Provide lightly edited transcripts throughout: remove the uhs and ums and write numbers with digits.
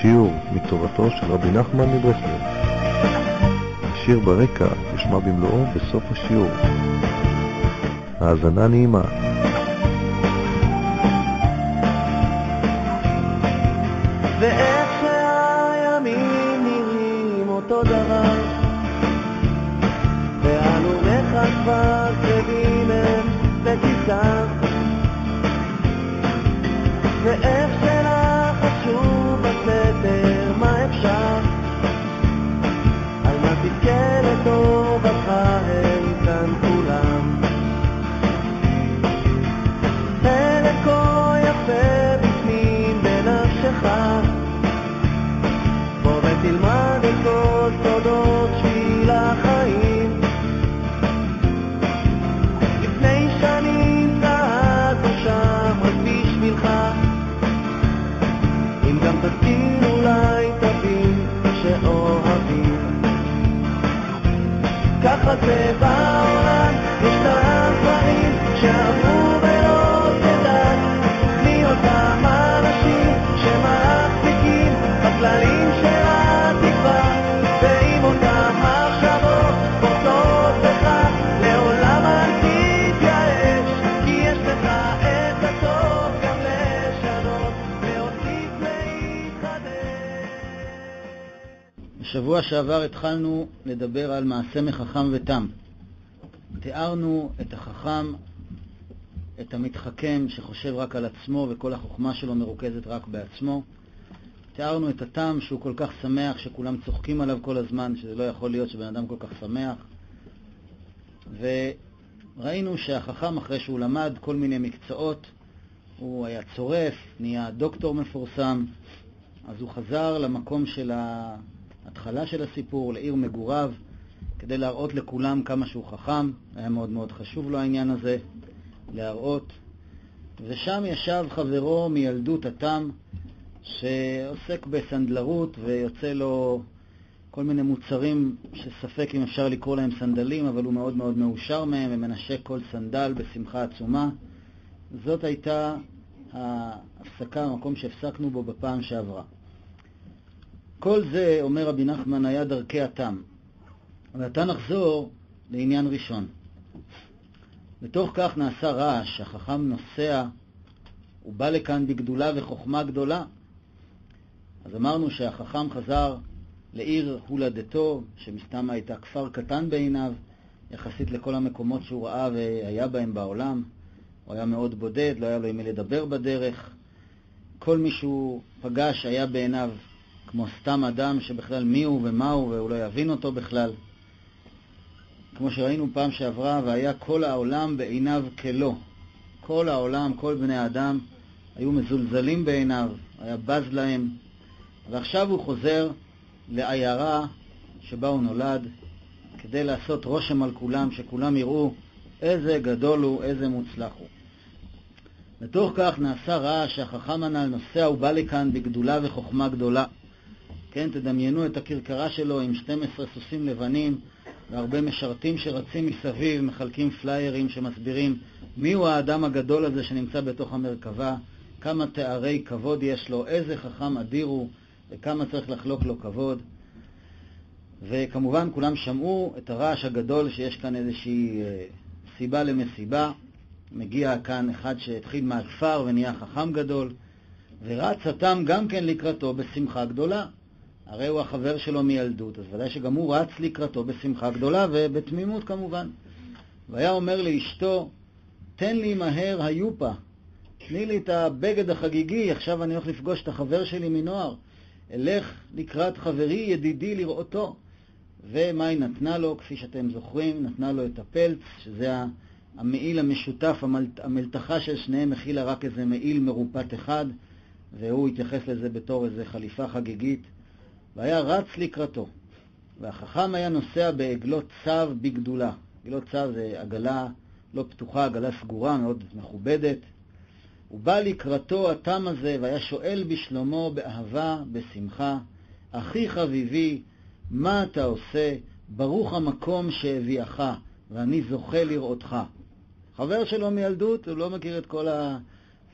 שיעור מתורתו של רבי נחמן מברסלב. השיר ברקע ישמע במלואו בסוף השיעור. האזנה נעימה. ואיך שהימים נראים אותו דבר, ואנו מחשבה סביב הם בכיסה, ואיך שלה חשוב בסתר מה אפשר, על מה תזכה לטוב בחיים כאן כולם. פלא כה יפה בפנים בנפשך, בוא ותלמד את כל סודות שביל החיים. לפני שנים צעדנו שם רק בשבילך, אם גם תסכים אולי תבין שאוהבים. ככה זה בעולם, ישנם דברים שעברו ולא תדעת, מי אותם אנשים שמחזיקים בכללים של התקווה, ועם אותם מחשבות פורטות בך, לעולם אל תתייאש, כי יש לך את הטוב גם לשנות, להוסיף להתחדש. בשבוע שעבר התחלנו לדבר על מעשה מחכם ותם. תיארנו את החכם, את המתחכם שחושב רק על עצמו וכל החוכמה שלו מרוכזת רק בעצמו. תיארנו את התם שהוא כל כך שמח שכולם צוחקים עליו כל הזמן, שזה לא יכול להיות שבן אדם כל כך שמח. וראינו שהחכם אחרי שהוא למד כל מיני מקצועות, הוא היה צורף, נהיה דוקטור מפורסם, אז הוא חזר למקום של ההתחלה של הסיפור, לעיר מגוריו, כדי להראות לכולם כמה שהוא חכם. היה מאוד מאוד חשוב לו העניין הזה, להראות. ושם ישב חברו מילדות התם, שעוסק בסנדלרות, ויוצא לו כל מיני מוצרים שספק אם אפשר לקרוא להם סנדלים, אבל הוא מאוד מאוד מאושר מהם, ומנשק כל סנדל בשמחה עצומה. זאת הייתה ההפסקה, המקום שהפסקנו בו בפעם שעברה. כל זה, אומר רבי נחמן, היה דרכי התם. ועתה נחזור לעניין ראשון. בתוך כך נעשה רעש, החכם נוסע, הוא בא לכאן בגדולה וחוכמה גדולה. אז אמרנו שהחכם חזר לעיר הולדתו, שמסתמה הייתה כפר קטן בעיניו, יחסית לכל המקומות שהוא ראה והיה בהם בעולם. הוא היה מאוד בודד, לא היה לו עם מי לדבר בדרך. כל מי שהוא פגש היה בעיניו כמו סתם אדם שבכלל מי הוא ומה הוא, והוא לא יבין אותו בכלל. כמו שראינו פעם שעברה, והיה כל העולם בעיניו כלו. כל העולם, כל בני האדם היו מזולזלים בעיניו, היה בז להם. ועכשיו הוא חוזר לעיירה שבה הוא נולד, כדי לעשות רושם על כולם, שכולם יראו איזה גדול הוא, איזה מוצלח הוא. בתוך כך נעשה רעש שהחכם הנ"ל נוסע ובא לכאן בגדולה וחוכמה גדולה. כן, תדמיינו את הכרכרה שלו עם 12 סוסים לבנים, והרבה משרתים שרצים מסביב, מחלקים פליירים שמסבירים מי הוא האדם הגדול הזה שנמצא בתוך המרכבה, כמה תארי כבוד יש לו, איזה חכם אדיר הוא, וכמה צריך לחלוק לו כבוד. וכמובן כולם שמעו את הרעש הגדול שיש כאן איזושהי סיבה למסיבה. מגיע כאן אחד שהתחיל מהכפר ונהיה חכם גדול, ורץ התם גם כן לקראתו בשמחה גדולה. הרי הוא החבר שלו מילדות, אז ודאי שגם הוא רץ לקראתו בשמחה גדולה ובתמימות כמובן. והיה אומר לאשתו, תן לי מהר היופה, תני לי את הבגד החגיגי, עכשיו אני הולך לפגוש את החבר שלי מנוער, אלך לקראת חברי ידידי לראותו. ומה היא נתנה לו? כפי שאתם זוכרים, נתנה לו את הפלץ, שזה המעיל המשותף, המלתחה של שניהם מכילה רק איזה מעיל מרופט אחד, והוא התייחס לזה בתור איזה חליפה חגיגית, והיה רץ לקראתו. והחכם היה נוסע בעגלות צב בגדולה. עגלות צב זה עגלה לא פתוחה, עגלה סגורה, מאוד מכובדת. הוא בא לקראתו התם הזה, והיה שואל בשלומו באהבה, בשמחה, אחי חביבי, מה אתה עושה? ברוך המקום שהביאך, ואני זוכה לראותך. חבר שלו מילדות, הוא לא מכיר את כל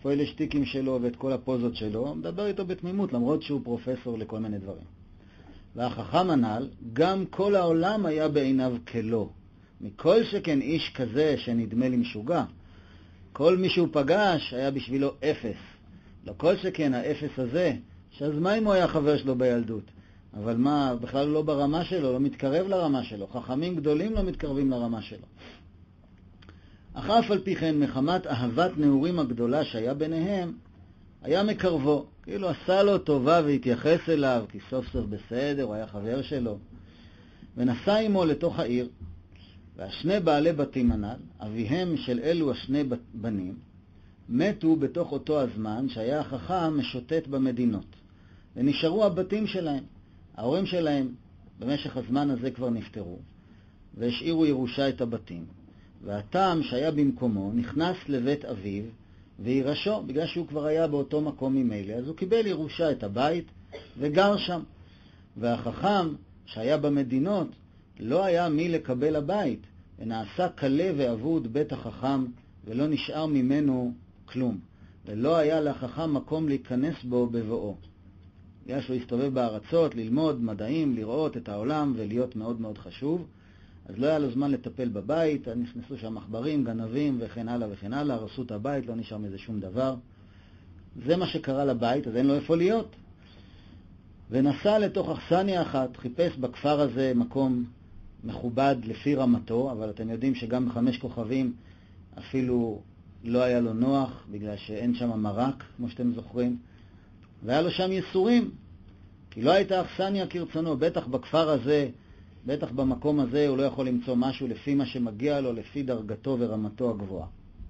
הפוילשטיקים שלו ואת כל הפוזות שלו, מדבר איתו בתמימות, למרות שהוא פרופסור לכל מיני דברים. והחכם הנ"ל, גם כל העולם היה בעיניו כלו. מכל שכן איש כזה שנדמה לי משוגע. כל מי שהוא פגש היה בשבילו אפס. לא כל שכן האפס הזה, שאז מה אם הוא היה חבר שלו בילדות? אבל מה, בכלל לא ברמה שלו, לא מתקרב לרמה שלו. חכמים גדולים לא מתקרבים לרמה שלו. אך אף על פי כן, מחמת אהבת נעורים הגדולה שהיה ביניהם, היה מקרבו. כאילו עשה לו טובה והתייחס אליו, כי סוף סוף בסדר, הוא היה חבר שלו. ונסע עמו לתוך העיר, והשני בעלי בתים הנ"ל, אביהם של אלו השני בנים, מתו בתוך אותו הזמן שהיה החכם משוטט במדינות. ונשארו הבתים שלהם. ההורים שלהם במשך הזמן הזה כבר נפטרו, והשאירו ירושה את הבתים. והטעם שהיה במקומו נכנס לבית אביו וירשו, בגלל שהוא כבר היה באותו מקום ממילא, אז הוא קיבל ירושה את הבית וגר שם. והחכם שהיה במדינות לא היה מי לקבל הבית, ונעשה קלה ועבוד בית החכם, ולא נשאר ממנו כלום, ולא היה לחכם מקום להיכנס בו בבואו. בגלל שהוא הסתובב בארצות, ללמוד מדעים, לראות את העולם ולהיות מאוד מאוד חשוב, אז לא היה לו זמן לטפל בבית, נכנסו שם מחברים, גנבים וכן הלאה וכן הלאה, הרסו את הבית, לא נשאר מזה שום דבר. זה מה שקרה לבית, אז אין לו איפה להיות. ונסע לתוך אכסניה אחת, חיפש בכפר הזה מקום מכובד לפי רמתו, אבל אתם יודעים שגם 5 כוכבים אפילו לא היה לו נוח, בגלל שאין שם מרק, כמו שאתם זוכרים. והיה לו שם יסורים, כי לא הייתה אכסניה כרצונו, בטח בכפר הזה, בטח במקום הזה הוא לא יכול למצוא משהו לפי מה שמגיע לו, לפי דרגתו ורמתו הגבוהה.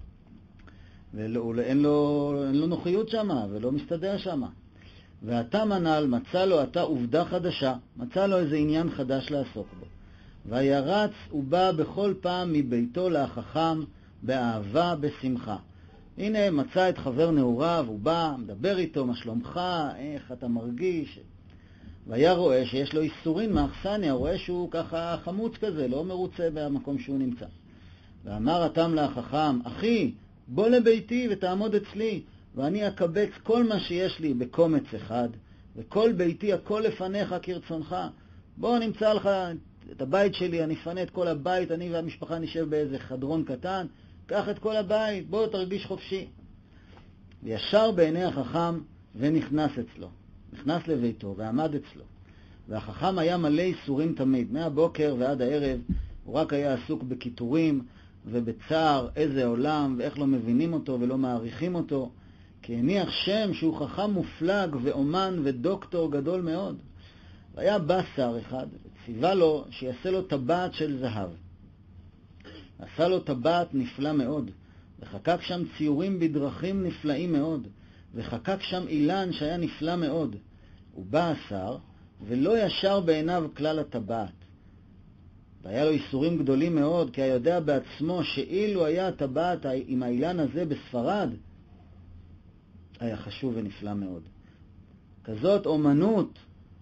ואין לו נוחיות שם, ולא מסתדר שם. והתם הנ"ל מצא לו עתה עובדה חדשה, מצא לו איזה עניין חדש לעסוק בו. וירץ ובא בכל פעם מביתו לחכם באהבה, בשמחה. הנה מצא את חבר נעוריו, הוא בא, מדבר איתו, מה שלומך, איך אתה מרגיש? והיה רואה שיש לו איסורין מאכסניה, רואה שהוא ככה חמוץ כזה, לא מרוצה במקום שהוא נמצא. ואמר התם לחכם, אחי, בוא לביתי ותעמוד אצלי, ואני אקבץ כל מה שיש לי בקומץ אחד, וכל ביתי הכל לפניך כרצונך. בוא נמצא לך את הבית שלי, אני אפנה את כל הבית, אני והמשפחה נשב באיזה חדרון קטן, קח את כל הבית, בוא תרגיש חופשי. וישר בעיני החכם ונכנס אצלו. נכנס לביתו ועמד אצלו. והחכם היה מלא איסורים תמיד. מהבוקר ועד הערב הוא רק היה עסוק בכיתורים ובצער איזה עולם ואיך לא מבינים אותו ולא מעריכים אותו. כי הניח שם שהוא חכם מופלג ואומן ודוקטור גדול מאוד. והיה בא שר אחד, ציווה לו שיעשה לו טבעת של זהב. עשה לו טבעת נפלא מאוד, וחקק שם ציורים בדרכים נפלאים מאוד, וחקק שם אילן שהיה נפלא מאוד. הוא בא השר, ולא ישר בעיניו כלל הטבעת. והיה לו איסורים גדולים מאוד, כי היה יודע בעצמו שאילו היה הטבעת עם האילן הזה בספרד, היה חשוב ונפלא מאוד. כזאת אומנות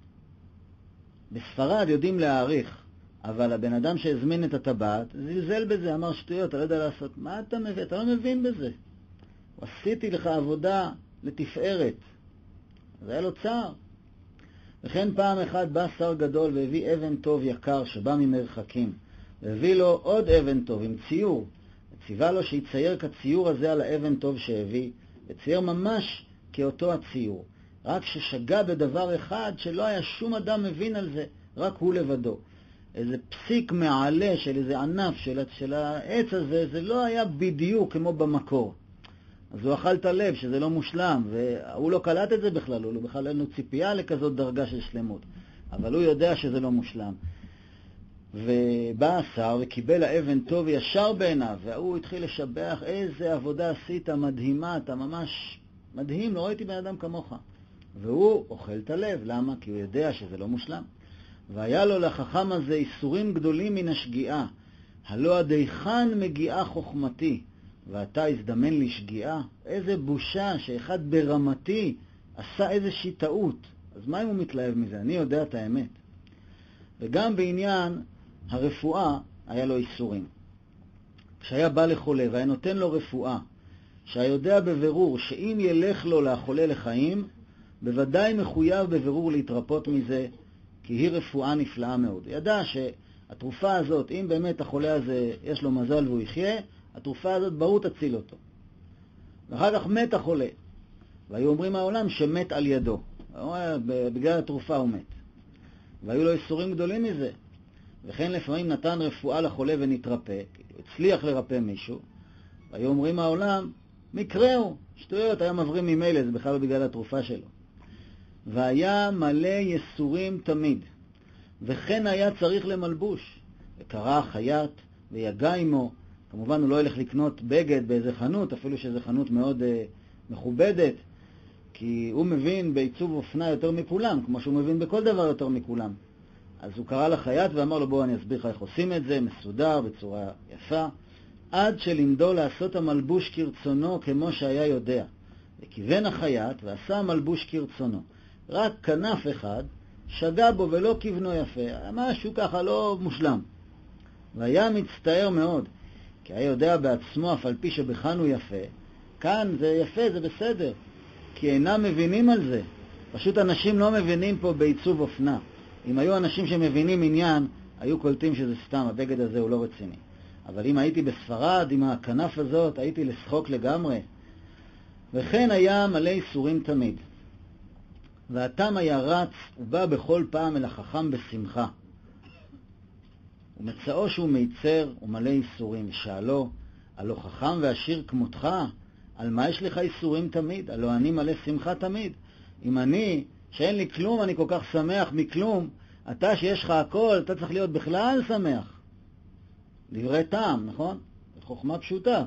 בספרד יודעים להעריך, אבל הבן אדם שהזמין את הטבעת זלזל בזה, אמר שטויות, אתה לא יודע לעשות. מה אתה מבין? אתה לא מבין בזה. עשיתי לך עבודה לתפארת. אז היה לו צער. וכן פעם אחת בא שר גדול והביא אבן טוב יקר שבא ממרחקים, והביא לו עוד אבן טוב עם ציור, וציווה לו שיצייר כציור הזה על האבן טוב שהביא, וצייר ממש כאותו הציור, רק ששגע בדבר אחד שלא היה שום אדם מבין על זה, רק הוא לבדו. איזה פסיק מעלה של איזה ענף של העץ הזה, זה לא היה בדיוק כמו במקור. אז הוא אכל את הלב שזה לא מושלם, והוא לא קלט את זה בכלל, הוא בכלל אין לו ציפייה לכזאת דרגה של שלמות. אבל הוא יודע שזה לא מושלם. ובא השר וקיבל האבן טוב ישר בעיניו, והוא התחיל לשבח, איזה עבודה עשית מדהימה, אתה ממש מדהים, לא ראיתי בן אדם כמוך. והוא אוכל את הלב, למה? כי הוא יודע שזה לא מושלם. והיה לו לחכם הזה איסורים גדולים מן השגיאה, הלא עד היכן מגיעה חוכמתי, ואתה הזדמן לי שגיאה. איזה בושה שאחד ברמתי עשה איזושהי טעות. אז מה אם הוא מתלהב מזה? אני יודע את האמת. וגם בעניין הרפואה היה לו איסורים. כשהיה בא לחולה והיה נותן לו רפואה, שהיודע בבירור שאם ילך לו לחולה לחיים, בוודאי מחויב בבירור להתרפות מזה, כי היא רפואה נפלאה מאוד. ידע שהתרופה הזאת, אם באמת החולה הזה יש לו מזל והוא יחיה, התרופה הזאת ברור תציל אותו. ואחר כך מת החולה, והיו אומרים העולם שמת על ידו. בגלל התרופה הוא מת. והיו לו איסורים גדולים מזה. וכן לפעמים נתן רפואה לחולה ונתרפא, הצליח לרפא מישהו, והיו אומרים העולם, מקרה הוא, שטויות, היה מברים ממילא, זה בכלל בגלל התרופה שלו. והיה מלא יסורים תמיד, וכן היה צריך למלבוש, וקרא החייט ויגע עמו. כמובן הוא לא ילך לקנות בגד באיזה חנות, אפילו שזו חנות מאוד מכובדת, כי הוא מבין בעיצוב אופנה יותר מכולם, כמו שהוא מבין בכל דבר יותר מכולם. אז הוא קרא לחייט ואמר לו, בוא אני אסביר לך איך עושים את זה, מסודר, בצורה יפה, עד שלמדו לעשות המלבוש כרצונו כמו שהיה יודע. וכיוון החייט ועשה המלבוש כרצונו. רק כנף אחד שגע בו ולא כיוונו יפה, משהו ככה לא מושלם. והיה מצטער מאוד, כי היה יודע בעצמו אף על פי שבחנו יפה, כאן זה יפה, זה בסדר, כי אינם מבינים על זה. פשוט אנשים לא מבינים פה בעיצוב אופנה. אם היו אנשים שמבינים עניין, היו קולטים שזה סתם, הבגד הזה הוא לא רציני. אבל אם הייתי בספרד, עם הכנף הזאת, הייתי לשחוק לגמרי. וכן היה מלא איסורים תמיד. והתם היה רץ, ובא בכל פעם אל החכם בשמחה. ומצאו שהוא מיצר ומלא איסורים, ושאלו, הלא חכם ועשיר כמותך, על מה יש לך איסורים תמיד? הלא אני מלא שמחה תמיד. אם אני, שאין לי כלום, אני כל כך שמח מכלום, אתה שיש לך הכל, אתה צריך להיות בכלל שמח. דברי טעם, נכון? חוכמה פשוטה.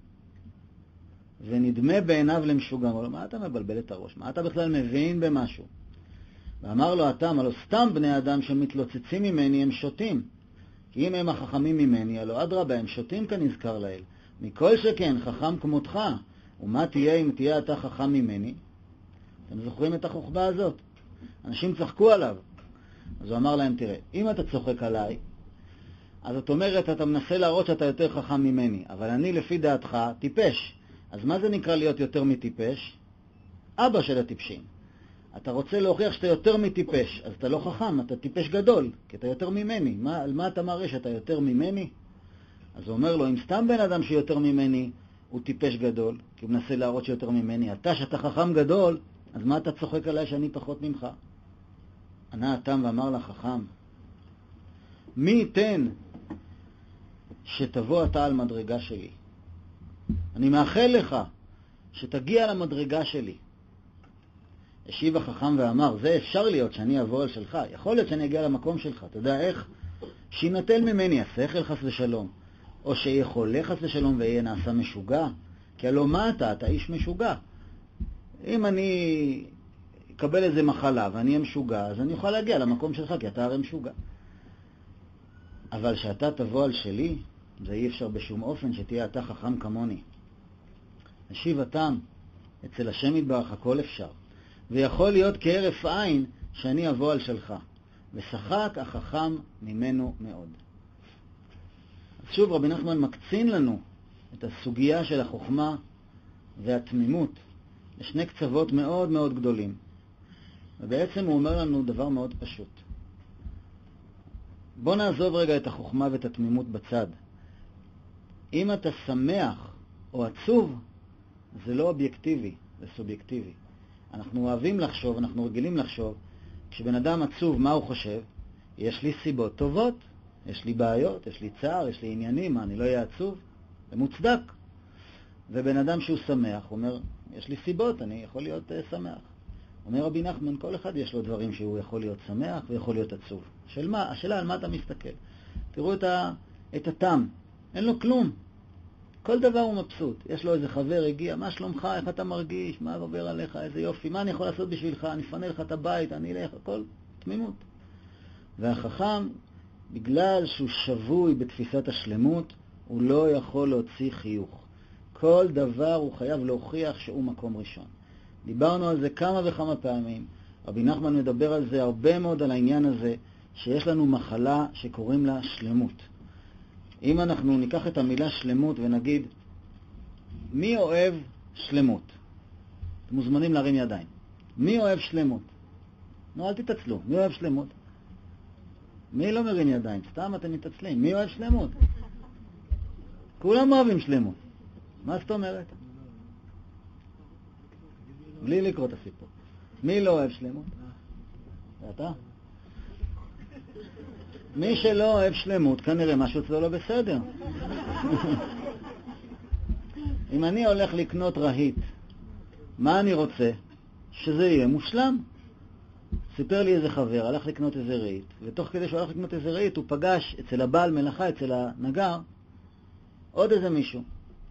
ונדמה בעיניו למשוגע. אמר לו, מה אתה מבלבל את הראש? מה אתה בכלל מבין במשהו? ואמר לו התם, הלא סתם בני אדם שמתלוצצים ממני הם שותים. כי אם הם החכמים ממני, הלא אדרבה, הם שותים כנזכר לאל. מכל שכן, חכם כמותך. ומה תהיה אם תהיה אתה חכם ממני? אתם זוכרים את החוכמה הזאת? אנשים צחקו עליו. אז הוא אמר להם, תראה, אם אתה צוחק עליי, אז זאת אומרת, אתה מנסה להראות שאתה יותר חכם ממני, אבל אני לפי דעתך טיפש. אז מה זה נקרא להיות יותר מטיפש? אבא של הטיפשים. אתה רוצה להוכיח שאתה יותר מטיפש, אז אתה לא חכם, אתה טיפש גדול, כי אתה יותר ממני. על מה אתה מראה שאתה יותר ממני? אז הוא אומר לו, אם סתם בן אדם שיותר ממני הוא טיפש גדול, כי הוא מנסה להראות שיותר ממני, אתה שאתה חכם גדול, אז מה אתה צוחק עליי שאני פחות ממך? ענה התם ואמר לחכם, מי ייתן שתבוא אתה על מדרגה שלי? אני מאחל לך שתגיע למדרגה שלי. השיב החכם ואמר, זה אפשר להיות שאני אבוא על שלך, יכול להיות שאני אגיע למקום שלך, אתה יודע איך? שינטל ממני השכל חס ושלום, או שיכולה חס ושלום ויהיה נעשה משוגע, כי הלא מה אתה איש משוגע. אם אני אקבל איזה מחלה ואני אהיה משוגע, אז אני אוכל להגיע למקום שלך, כי אתה הרי משוגע. אבל שאתה תבוא על שלי, זה אי אפשר בשום אופן שתהיה אתה חכם כמוני. השיב התם, אצל השם יתברך הכל אפשר, ויכול להיות כהרף עין שאני אבוא על שלך. ושחק החכם ממנו מאוד. אז שוב רבי נחמן מקצין לנו את הסוגיה של החוכמה והתמימות לשני קצוות מאוד מאוד גדולים. ובעצם הוא אומר לנו דבר מאוד פשוט. בוא נעזוב רגע את החוכמה ואת התמימות בצד. אם אתה שמח או עצוב, זה לא אובייקטיבי, זה סובייקטיבי. אנחנו אוהבים לחשוב, אנחנו רגילים לחשוב, כשבן אדם עצוב, מה הוא חושב? יש לי סיבות טובות, יש לי בעיות, יש לי צער, יש לי עניינים, מה, אני לא אהיה עצוב? זה מוצדק. ובן אדם שהוא שמח, הוא אומר, יש לי סיבות, אני יכול להיות שמח. אומר רבי נחמן, כל אחד יש לו דברים שהוא יכול להיות שמח ויכול להיות עצוב. השאלה על מה אתה מסתכל. תראו את התם, אין לו כלום. כל דבר הוא מבסוט. יש לו איזה חבר הגיע, מה שלומך, איך אתה מרגיש, מה עובר עליך, איזה יופי, מה אני יכול לעשות בשבילך, אני אפנה לך את הבית, אני אלך, הכל תמימות. והחכם, בגלל שהוא שבוי בתפיסת השלמות, הוא לא יכול להוציא חיוך. כל דבר הוא חייב להוכיח שהוא מקום ראשון. דיברנו על זה כמה וכמה פעמים. רבי נחמן מדבר על זה הרבה מאוד, על העניין הזה, שיש לנו מחלה שקוראים לה שלמות. אם אנחנו ניקח את המילה שלמות ונגיד, מי אוהב שלמות? אתם מוזמנים להרים ידיים. מי אוהב שלמות? נו, אל תתעצלו. מי אוהב שלמות? מי לא מרים ידיים? סתם אתם מתעצלים. מי אוהב שלמות? כולם אוהבים שלמות. מה זאת אומרת? בלי לקרוא את הסיפור. מי לא אוהב שלמות? ואתה? מי שלא אוהב שלמות, כנראה משהו אצלו לא בסדר. אם אני הולך לקנות רהיט, מה אני רוצה? שזה יהיה מושלם. סיפר לי איזה חבר, הלך לקנות איזה רהיט, ותוך כדי שהוא הלך לקנות איזה רהיט, הוא פגש אצל הבעל מלאכה, אצל הנגר, עוד איזה מישהו.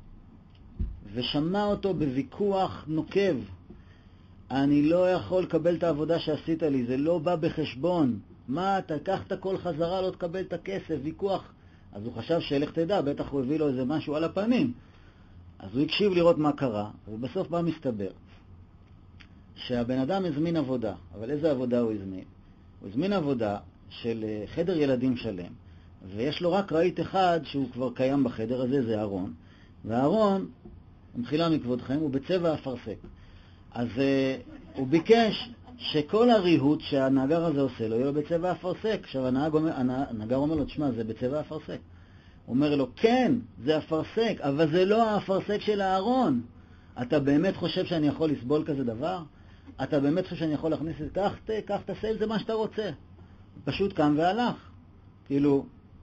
ושמע אותו בוויכוח נוקב. אני לא יכול לקבל את העבודה שעשית לי, זה לא בא בחשבון. מה, תקח את הכל חזרה, לא תקבל את הכסף, ויכוח. אז הוא חשב שילך תדע, בטח הוא הביא לו איזה משהו על הפנים. אז הוא הקשיב לראות מה קרה, ובסוף בא מסתבר שהבן אדם הזמין עבודה. אבל איזה עבודה הוא הזמין? הוא הזמין עבודה של חדר ילדים שלם, ויש לו רק רהיט אחד שהוא כבר קיים בחדר הזה, זה ארון. והארון, במחילה מכבודכם, הוא בצבע אפרסק. אז הוא ביקש שכל הריהוט שהנגר הזה עושה לו יהיה לו בצבע אפרסק. עכשיו הנגר אומר לו, תשמע, זה בצבע אפרסק. הוא אומר לו, כן, זה אפרסק, אבל זה לא האפרסק של הארון. אתה באמת חושב שאני יכול לסבול כזה דבר? אתה באמת חושב שאני יכול להכניס את זה? קח, תעשה את זה מה שאתה רוצה. פשוט קם והלך. כאילו,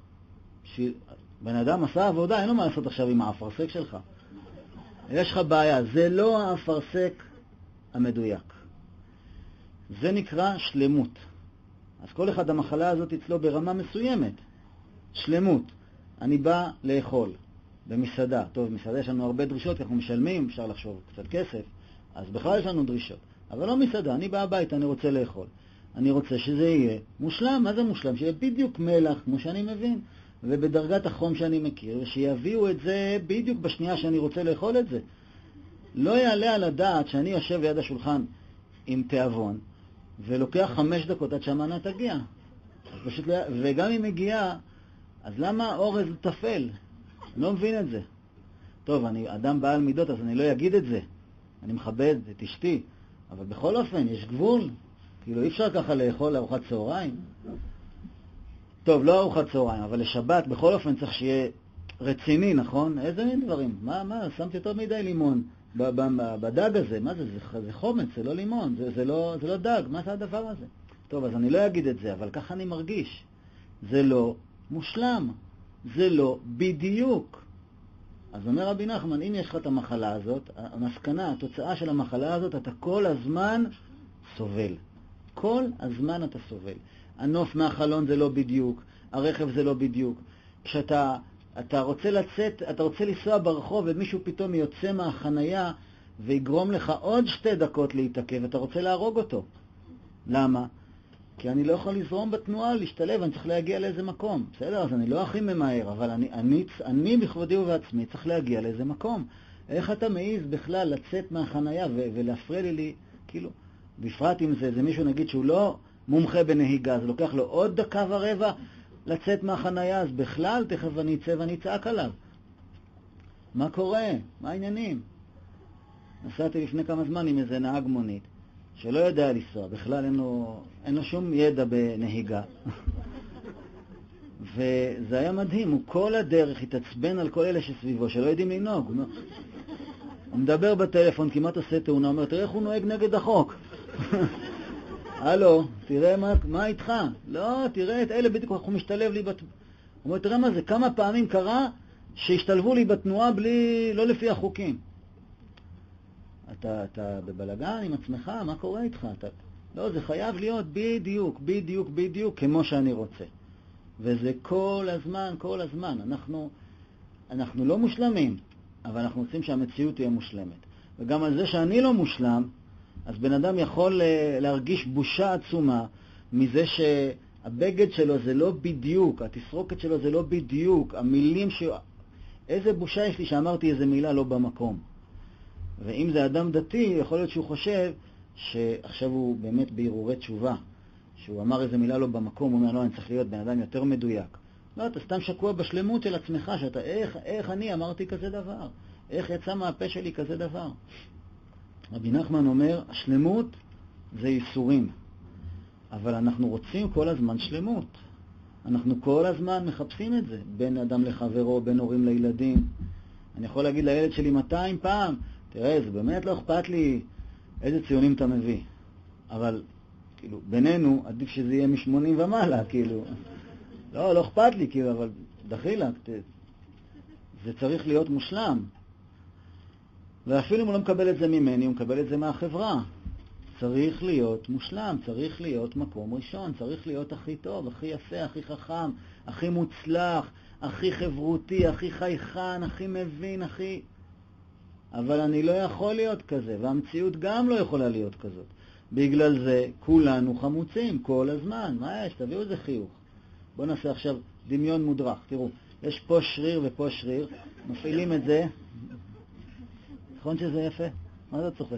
בן אדם עשה עבודה, אין לו מה לעשות עכשיו עם האפרסק שלך. יש לך בעיה, זה לא האפרסק המדויק. זה נקרא שלמות. אז כל אחד המחלה הזאת אצלו ברמה מסוימת. שלמות. אני בא לאכול במסעדה. טוב, במסעדה יש לנו הרבה דרישות, כי אנחנו משלמים, אפשר לחשוב קצת כסף, אז בכלל יש לנו דרישות. אבל לא מסעדה, אני בא הביתה, אני רוצה לאכול. אני רוצה שזה יהיה מושלם. מה זה מושלם? שיהיה בדיוק מלח, כמו שאני מבין, ובדרגת החום שאני מכיר, ושיביאו את זה בדיוק בשנייה שאני רוצה לאכול את זה. לא יעלה על הדעת שאני יושב ליד השולחן עם תיאבון, ולוקח 5 דקות עד שהמנה תגיע. פשוט לא... וגם אם מגיעה, אז למה אורז תפל? לא מבין את זה. טוב, אני אדם בעל מידות, אז אני לא אגיד את זה. אני מכבד את אשתי, אבל בכל אופן, יש גבול. כאילו, אי אפשר ככה לאכול ארוחת צהריים. טוב, לא ארוחת צהריים, אבל לשבת, בכל אופן צריך שיהיה רציני, נכון? איזה מין דברים? מה? שמתי יותר מדי לימון בדג הזה. מה זה? זה חומץ, זה לא לימון, זה לא דג. מה זה הדבר הזה? טוב, אז אני לא אגיד את זה, אבל ככה אני מרגיש. זה לא מושלם. זה לא בדיוק. אז אומר רבי נחמן, אם יש לך את המחלה הזאת, המסקנה, התוצאה של המחלה הזאת, אתה כל הזמן סובל. כל הזמן אתה סובל. הנוף מהחלון זה לא בדיוק, הרכב זה לא בדיוק. כשאתה רוצה לצאת, אתה רוצה לנסוע ברחוב ומישהו פתאום יוצא מהחנייה ויגרום לך עוד 2 דקות להתעכב, אתה רוצה להרוג אותו. למה? כי אני לא יכול לזרום בתנועה, להשתלב, אני צריך להגיע לאיזה מקום. בסדר, אז אני לא הכי ממהר, אבל אני בכבודי ובעצמי צריך להגיע לאיזה מקום. איך אתה מעיז בכלל לצאת מהחנייה ולהפריע לי, כאילו, בפרט אם זה מישהו נגיד שהוא לא מומחה בנהיגה, זה לוקח לו עוד 1.25 דקות לצאת מהחנייה, אז בכלל תכף אני אצא ואני אצעק עליו. מה קורה? מה העניינים? נסעתי לפני כמה זמן עם איזה נהג מונית, שלא יודע לנסוע, בכלל אין לו שום ידע בנהיגה. וזה היה מדהים, הוא כל הדרך התעצבן על כל אלה שסביבו, שלא יודעים לנהוג. הוא מדבר בטלפון, כמעט עושה תאונה, אומר, תראה איך הוא נוהג נגד החוק. הלו, תראה מה איתך? לא, תראה את אלה בדיוק, הוא משתלב לי הוא אומר, תראה מה זה, כמה פעמים קרה שהשתלבו לי בתנועה לא לפי החוקים. אתה בבלגן עם עצמך, מה קורה איתך? לא, זה חייב להיות בדיוק כמו שאני רוצה. וזה כל הזמן. אנחנו לא מושלמים, אבל אנחנו רוצים שהמציאות תהיה מושלמת. וגם על זה שאני לא מושלם, אז בן אדם יכול להרגיש בושה עצומה מזה שהבגד שלו זה לא בדיוק, התסרוקת שלו זה לא בדיוק, המילים איזה בושה יש לי שאמרתי איזה מילה לא במקום. ואם זה אדם דתי, יכול להיות שהוא חושב שעכשיו הוא באמת בהרהורי תשובה, שהוא אמר איזה מילה לא במקום, הוא אומר, לא, אני צריך להיות בן אדם יותר מדויק. לא, אתה סתם שקוע בשלמות של עצמך, שאתה, איך אני אמרתי כזה דבר? איך יצא מהפה שלי כזה דבר? רבי נחמן אומר, השלמות זה ייסורים, אבל אנחנו רוצים כל הזמן שלמות. אנחנו כל הזמן מחפשים את זה, בין אדם לחברו, בין הורים לילדים. אני יכול להגיד לילד שלי 200 פעם, תראה, זה באמת לא אכפת לי איזה ציונים אתה מביא. אבל, כאילו, בינינו, עדיף שזה יהיה מ-80 ומעלה, כאילו. לא אכפת לי, כאילו, אבל דחילה, זה צריך להיות מושלם. ואפילו אם הוא לא מקבל את זה ממני, הוא מקבל את זה מהחברה. צריך להיות מושלם, צריך להיות מקום ראשון, צריך להיות הכי טוב, הכי יפה, הכי חכם, הכי מוצלח, הכי חברותי, הכי חייכן, הכי מבין, הכי... אבל אני לא יכול להיות כזה, והמציאות גם לא יכולה להיות כזאת. בגלל זה כולנו חמוצים כל הזמן. מה יש? תביאו איזה חיוך. בואו נעשה עכשיו דמיון מודרך. תראו, יש פה שריר ופה שריר, מפעילים את זה. נכון שזה יפה? מה אתה צוחק?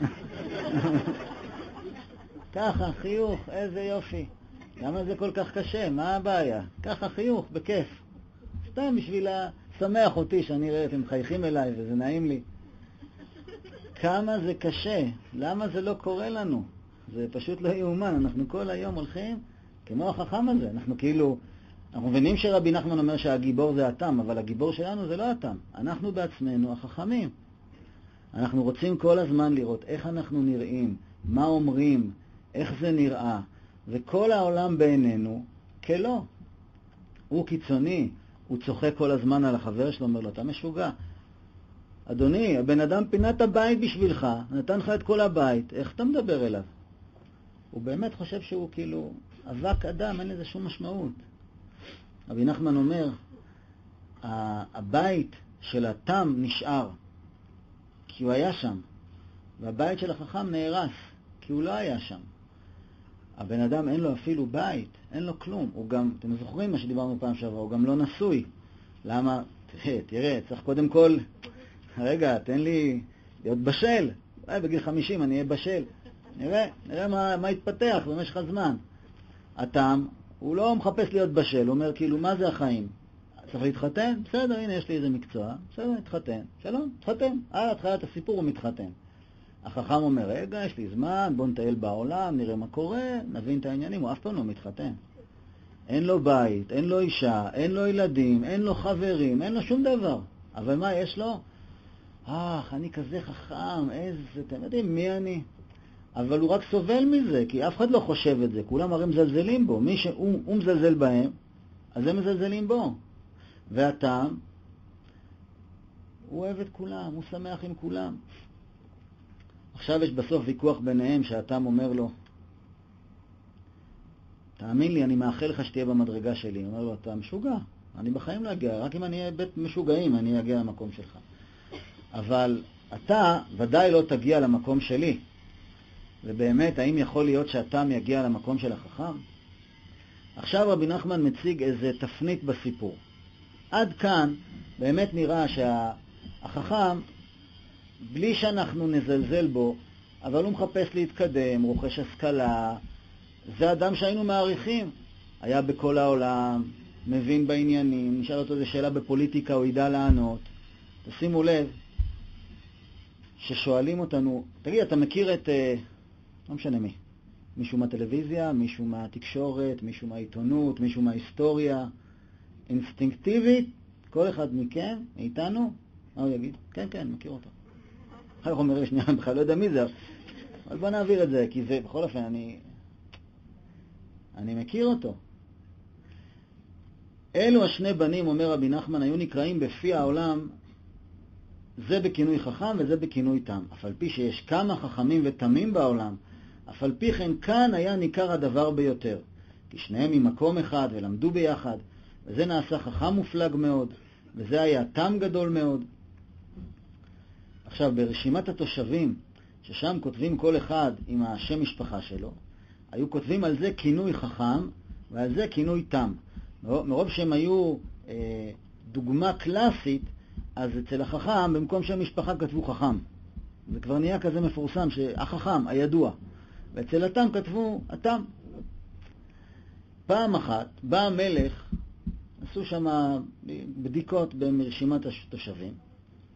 ככה, חיוך, איזה יופי. למה זה כל כך קשה? מה הבעיה? ככה חיוך, בכיף. סתם בשביל לשמח אותי שאני רואה אתם מחייכים אליי וזה נעים לי. כמה זה קשה, למה זה לא קורה לנו? זה פשוט לא יאומן, אנחנו כל היום הולכים כמו החכם הזה. אנחנו מבינים שרבי נחמן אומר שהגיבור זה אתם, אבל הגיבור שלנו זה לא אתם. אנחנו בעצמנו החכמים. אנחנו רוצים כל הזמן לראות איך אנחנו נראים, מה אומרים, איך זה נראה, וכל העולם בעינינו כלא. הוא קיצוני, הוא צוחק כל הזמן על החבר שלו, אומר לו, אתה משוגע. אדוני, הבן אדם פינה את הבית בשבילך, נתן לך את כל הבית, איך אתה מדבר אליו? הוא באמת חושב שהוא כאילו אבק אדם, אין לזה שום משמעות. רבי נחמן אומר, הבית של התם נשאר, כי הוא היה שם, והבית של החכם נהרס, כי הוא לא היה שם. הבן אדם אין לו אפילו בית, אין לו כלום. הוא גם, אתם זוכרים מה שדיברנו פעם שעברה, הוא גם לא נשוי. למה? תראה, צריך קודם כל, רגע, תן לי להיות בשל. בגיל 50 אני אהיה בשל. נראה מה יתפתח במשך הזמן. התם, הוא לא מחפש להיות בשל, הוא אומר כאילו, מה זה החיים? צריך להתחתן? בסדר, הנה יש לי איזה מקצוע. בסדר, התחתן. שלום, התחתן. התחלת הסיפור הוא מתחתן. החכם אומר, רגע, יש לי זמן, בוא נטייל בעולם, נראה מה קורה, נבין את העניינים. הוא אף פעם לא מתחתן. אין לו בית, אין לו אישה, אין לו ילדים, אין לו חברים, אין לו שום דבר. אבל מה יש לו? אני כזה חכם, אתם יודעים מי אני? אבל הוא רק סובל מזה, כי אף אחד לא חושב את זה. כולם הרי מזלזלים בו. מי שהוא מזלזל בהם, אז הם מזלזלים בו. והתם, הוא אוהב את כולם, הוא שמח עם כולם. עכשיו יש בסוף ויכוח ביניהם שהתם אומר לו, תאמין לי, אני מאחל לך שתהיה במדרגה שלי. הוא אומר לו, אתה משוגע, אני בחיים לא אגיע, רק אם אני אהיה בית משוגעים אני אגיע למקום שלך. אבל אתה ודאי לא תגיע למקום שלי. ובאמת, האם יכול להיות שהתם יגיע למקום של החכם? עכשיו רבי נחמן מציג איזה תפנית בסיפור. עד כאן באמת נראה שהחכם, בלי שאנחנו נזלזל בו, אבל הוא מחפש להתקדם, רוכש השכלה, זה אדם שהיינו מעריכים. היה בכל העולם, מבין בעניינים, נשאל אותו איזו שאלה בפוליטיקה, הוא ידע לענות. תשימו לב, ששואלים אותנו, תגיד, אתה מכיר את, לא משנה מי, מישהו מהטלוויזיה, מישהו מהתקשורת, מישהו מהעיתונות, מישהו מההיסטוריה, אינסטינקטיבית, כל אחד מכם, איתנו, מה הוא יגיד? כן, כן, מכיר אותו. אחר כך אומר לי שנייה, בכלל לא יודע מי זה, אבל בוא נעביר את זה, כי זה, בכל אופן, אני מכיר אותו. אלו השני בנים, אומר רבי נחמן, היו נקראים בפי העולם, זה בכינוי חכם וזה בכינוי תם. אף על פי שיש כמה חכמים ותמים בעולם, אף על פי כן כאן היה ניכר הדבר ביותר. כי שניהם ממקום אחד ולמדו ביחד, וזה נעשה חכם מופלג מאוד, וזה היה תם גדול מאוד. עכשיו, ברשימת התושבים, ששם כותבים כל אחד עם השם משפחה שלו, היו כותבים על זה כינוי חכם, ועל זה כינוי תם. מרוב שהם היו דוגמה קלאסית, אז אצל החכם, במקום שם משפחה כתבו חכם. זה כבר נהיה כזה מפורסם, שהחכם, הידוע. ואצל התם כתבו התם. פעם אחת, בא המלך, עשו שם בדיקות ברשימת התושבים,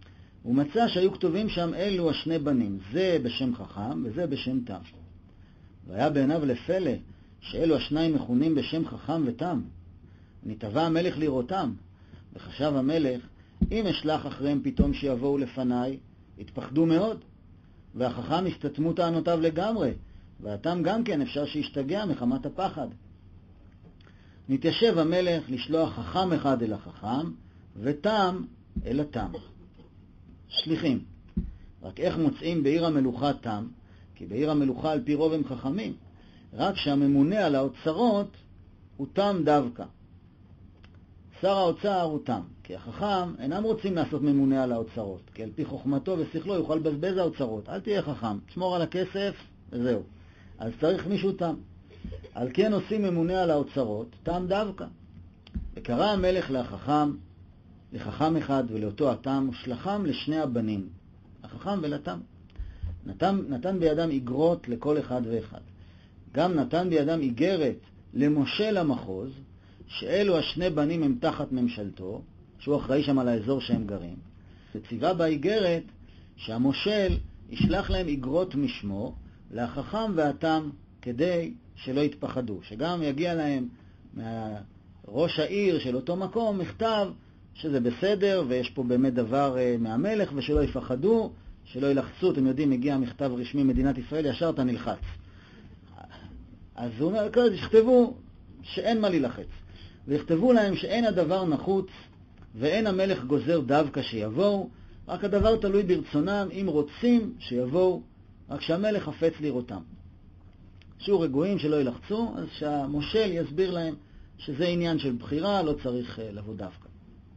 הוא מצא שהיו כתובים שם אלו השני בנים, זה בשם חכם וזה בשם תם. והיה בעיניו לפלא שאלו השניים מכונים בשם חכם ותם. נתבע המלך לראותם, וחשב המלך, אם אשלח אחריהם פתאום שיבואו לפניי, התפחדו מאוד, והחכם הסתתמו טענותיו לגמרי, והתם גם כן אפשר שישתגע מחמת הפחד. נתיישב המלך לשלוח חכם אחד אל החכם, ותם אל התם. שליחים. רק איך מוצאים בעיר המלוכה תם? כי בעיר המלוכה על פי רוב הם חכמים. רק שהממונה על האוצרות הוא תם דווקא. שר האוצר הוא תם. כי החכם אינם רוצים לעשות ממונה על האוצרות. כי על פי חוכמתו ושכלו יוכל לבזבז האוצרות. אל תהיה חכם. תשמור על הכסף וזהו. אז צריך מישהו תם. על כן עושים ממונה על האוצרות, תם דווקא. וקרא המלך לחכם אחד ולאותו התם, ושלחם לשני הבנים, החכם ולתם. נתן בידם איגרות לכל אחד ואחד. גם נתן בידם איגרת למושל המחוז, שאלו השני בנים הם תחת ממשלתו, שהוא אחראי שם על האזור שהם גרים. וציווה באיגרת שהמושל ישלח להם איגרות משמו לחכם והתם, כדי שלא יתפחדו, שגם יגיע להם מהראש העיר של אותו מקום מכתב שזה בסדר ויש פה באמת דבר מהמלך, ושלא יפחדו, שלא ילחצו. אתם יודעים, מגיע מכתב רשמי מדינת ישראל, ישר אתה נלחץ. אז הוא אומר, יכתבו שאין מה ללחץ, ויכתבו להם שאין הדבר נחוץ ואין המלך גוזר דווקא שיבואו, רק הדבר תלוי ברצונם, אם רוצים שיבואו, רק שהמלך חפץ לראותם. שיהיו רגועים, שלא ילחצו, אז שהמושל יסביר להם שזה עניין של בחירה, לא צריך לבוא דווקא.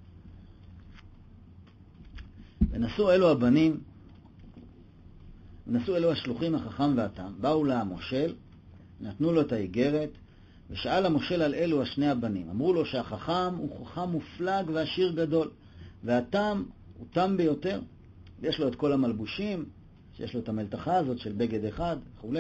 ונסו אלו השלוחים החכם והתם, באו למושל, נתנו לו את האיגרת, ושאל המושל על אלו השני הבנים. אמרו לו שהחכם הוא חכם מופלג ועשיר גדול, והתם הוא תם ביותר. יש לו את כל המלבושים, שיש לו את המלתחה הזאת של בגד אחד וכו'.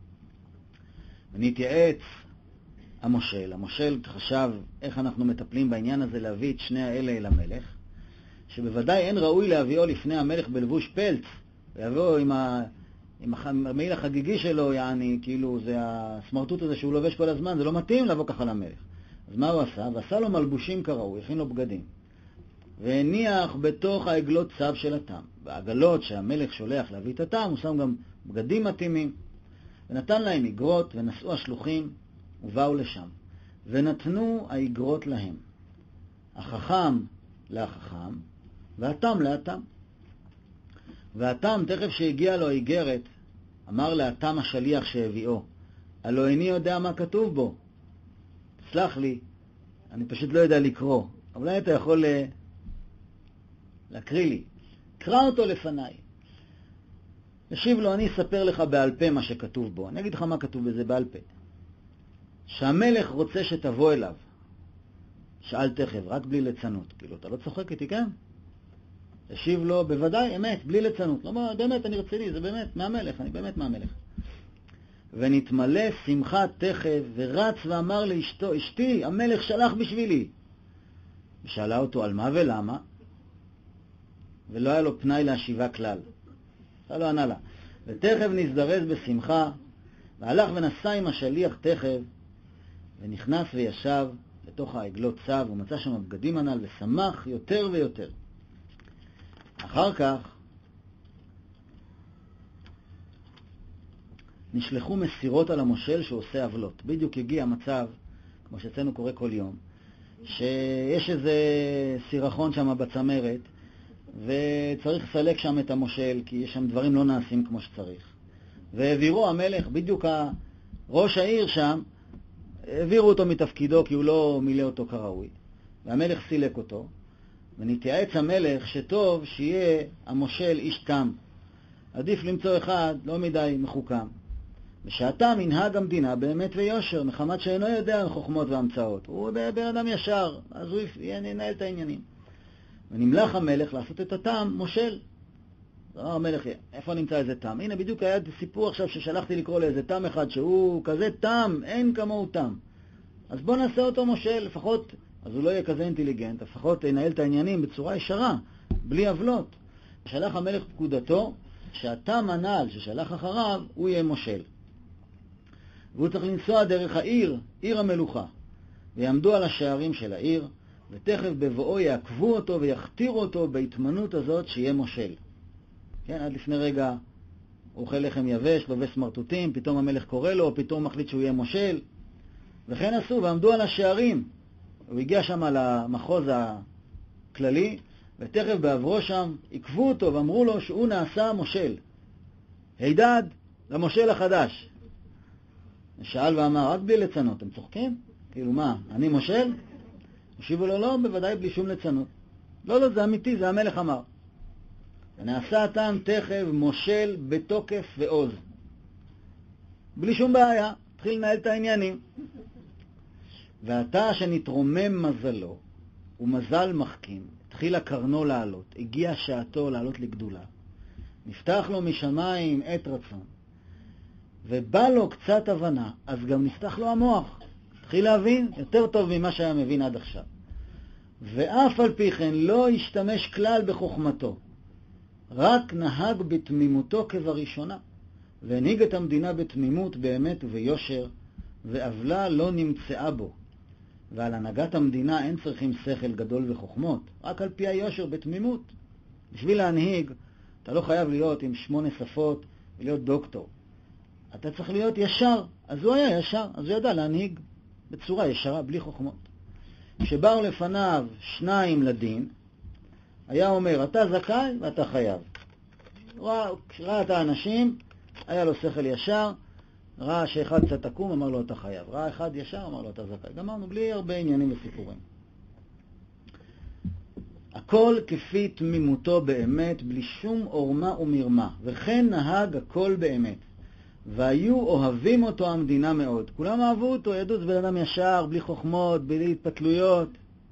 ונתייעץ המושל חשב איך אנחנו מטפלים בעניין הזה, להביא את שני האלה אל המלך, שבוודאי אין ראוי להביאו לפני המלך בלבוש פלץ, ויביאו עם המעיל החגיגי שלו, כאילו זה הסמרטוט הזה שהוא לובש כל הזמן, זה לא מתאים לבוא ככה למלך. אז מה הוא עשה? ועשה לו מלבושים כראוי, הכין לו בגדים, והניח בתוך העגלות צב של התם. בעגלות שהמלך שולח להביא את התם, הוא שם גם בגדים מתאימים, ונתן להם איגרות, ונסעו השלוחים ובאו לשם, ונתנו האיגרות להם, החכם לחכם והתם להתם. והתם תכף שהגיע לו האיגרת, אמר להתם השליח שהביאו, הלא איני יודע מה כתוב בו. סלח לי, אני פשוט לא יודע לקרוא, אבל אולי אתה יכול להקריא לי. קרא אותו לפניי. השיב לו, אני אספר לך בעל פה מה שכתוב בו. אני אגיד לך מה כתוב בזה בעל פה. שהמלך רוצה שתבוא אליו. שאל תכף, רק בלי לצנות. כאילו, אתה לא צוחק איתי, כן? השיב לו, בוודאי, אמת, בלי לצנות. לא, באמת, אני רציני, זה באמת מהמלך, אני באמת מהמלך. ונתמלא שמחה תכף, ורץ ואמר לאשתו, אשתי, המלך שלח בשבילי. ושאלה אותו, על מה ולמה? ולא היה לו פנאי להשיבה כלל. אתה לא ענה לה. ותכף נזדרז בשמחה, והלך ונסע עם השליח תכף, ונכנס וישב לתוך העגלות צב, ומצא שם בגדים הנ"ל, ושמח יותר ויותר. אחר כך נשלחו מסירות על המושל שעושה עוולות. בדיוק הגיע מצב, כמו שאצלנו קורה כל יום, שיש איזה סירחון שם בצמרת, וצריך לסלק שם את המושל, כי יש שם דברים לא נעשים כמו שצריך. והעבירו המלך, בדיוק ראש העיר שם, העבירו אותו מתפקידו כי הוא לא מילא אותו כראוי. והמלך סילק אותו, ונתייעץ המלך שטוב שיהיה המושל איש תם. עדיף למצוא אחד לא מדי מחוכם. ושהתם ינהג המדינה באמת ויושר, מחמת שאינו יודע חוכמות והמצאות. הוא בן אדם ישר, אז הוא ינהל את העניינים. ונמלך המלך לעשות את התם מושל. אמר המלך, איפה נמצא איזה תם? הנה בדיוק היה סיפור עכשיו ששלחתי לקרוא לאיזה תם אחד שהוא כזה תם, אין כמוהו תם. אז בוא נעשה אותו מושל, לפחות, אז הוא לא יהיה כזה אינטליגנט, לפחות ינהל את העניינים בצורה ישרה, בלי עוולות. שלח המלך פקודתו, שהתם הנעל ששלח אחריו, הוא יהיה מושל. והוא צריך לנסוע דרך העיר, עיר המלוכה, ויעמדו על השערים של העיר, ותכף בבואו יעקבו אותו ויכתירו אותו בהתמנות הזאת שיהיה מושל. כן, עד לפני רגע הוא אוכל לחם יבש, לובש סמרטוטים, פתאום המלך קורא לו, או פתאום מחליט שהוא יהיה מושל. וכן עשו, ועמדו על השערים. הוא הגיע שם למחוז הכללי, ותכף בעברו שם עקבו אותו ואמרו לו שהוא נעשה מושל. הידד למושל החדש. שאל ואמר, רק בלי לצנות, אתם צוחקים? כאילו מה, אני מושל? השיבו לו, לא, בוודאי בלי שום לצנות. לא, זה אמיתי, זה המלך אמר. ונעשה התם תכף מושל בתוקף ועוז. בלי שום בעיה, התחיל לנהל את העניינים. ועתה שנתרומם מזלו, ומזל מחכים, התחילה קרנו לעלות, הגיע שעתו לעלות לגדולה. נפתח לו משמיים עת רצון. ובא לו קצת הבנה, אז גם נפתח לו המוח. התחיל להבין יותר טוב ממה שהיה מבין עד עכשיו. ואף על פי כן לא השתמש כלל בחוכמתו, רק נהג בתמימותו כבראשונה, והנהיג את המדינה בתמימות באמת וביושר, ועוולה לא נמצאה בו. ועל הנהגת המדינה אין צריכים שכל גדול וחוכמות, רק על פי היושר בתמימות. בשביל להנהיג, אתה לא חייב להיות עם 8 שפות ולהיות דוקטור. אתה צריך להיות ישר. אז הוא היה ישר, אז הוא ידע להנהיג בצורה ישרה, בלי חוכמות. כשבאו לפניו 2 לדין, היה אומר, אתה זכאי ואתה חייב. ראה את האנשים, היה לו שכל ישר, ראה שאחד קצת תקום, אמר לו אתה חייב. ראה אחד ישר, אמר לו אתה זכאי. גמרנו בלי הרבה עניינים וסיפורים. הכל כפי תמימותו באמת, בלי שום עורמה ומרמה, וכן נהג הכל באמת. והיו אוהבים אותו המדינה מאוד. כולם אהבו אותו, ידעו זה בן אדם ישר, בלי חוכמות, בלי התפתלויות.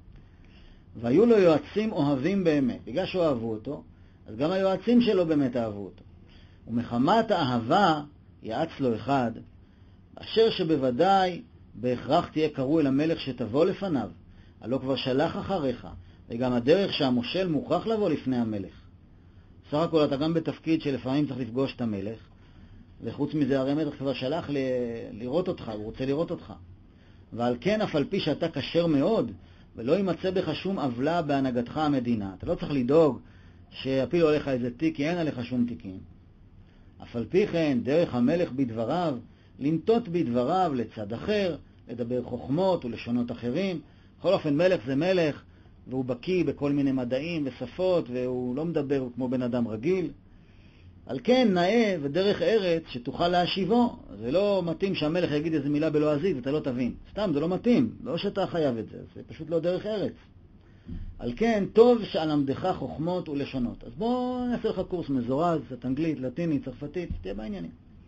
והיו לו יועצים אוהבים באמת. בגלל שהוא אהבו אותו, אז גם היועצים שלו באמת אהבו אותו. ומחמת האהבה יעץ לו אחד, אשר שבוודאי בהכרח תהיה קרוא אל המלך שתבוא לפניו, הלא כבר שלח אחריך, וגם הדרך שהמושל מוכרח לבוא לפני המלך. סך הכל אתה גם בתפקיד שלפעמים צריך לפגוש את המלך, וחוץ מזה הרי המלך כבר שלח לראות אותך, הוא רוצה לראות אותך. ועל כן אף על פי שאתה קשר מאוד, ולא יימצא בך שום עוולה בהנהגתך המדינה, אתה לא צריך לדאוג שיפילו עליך איזה תיק, כי אין עליך שום תיקים. אף על פי כן, דרך המלך בדבריו, לנטות בדבריו לצד אחר, לדבר חוכמות ולשונות אחרים. בכל אופן, מלך זה מלך, והוא בקיא בכל מיני מדעים ושפות, והוא לא מדבר כמו בן אדם רגיל. על כן, נאה ודרך ארץ שתוכל להשיבו. זה לא מתאים שהמלך יגיד איזו מילה בלועזית, ואתה לא תבין. סתם, זה לא מתאים. לא שאתה חייב את זה, זה פשוט לא דרך ארץ. על כן, טוב שלמדך חוכמות ולשונות. אז בוא נעשה לך קורס מזורז, קצת אנגלית, לטינית, צרפתית, תהיה בעניינים.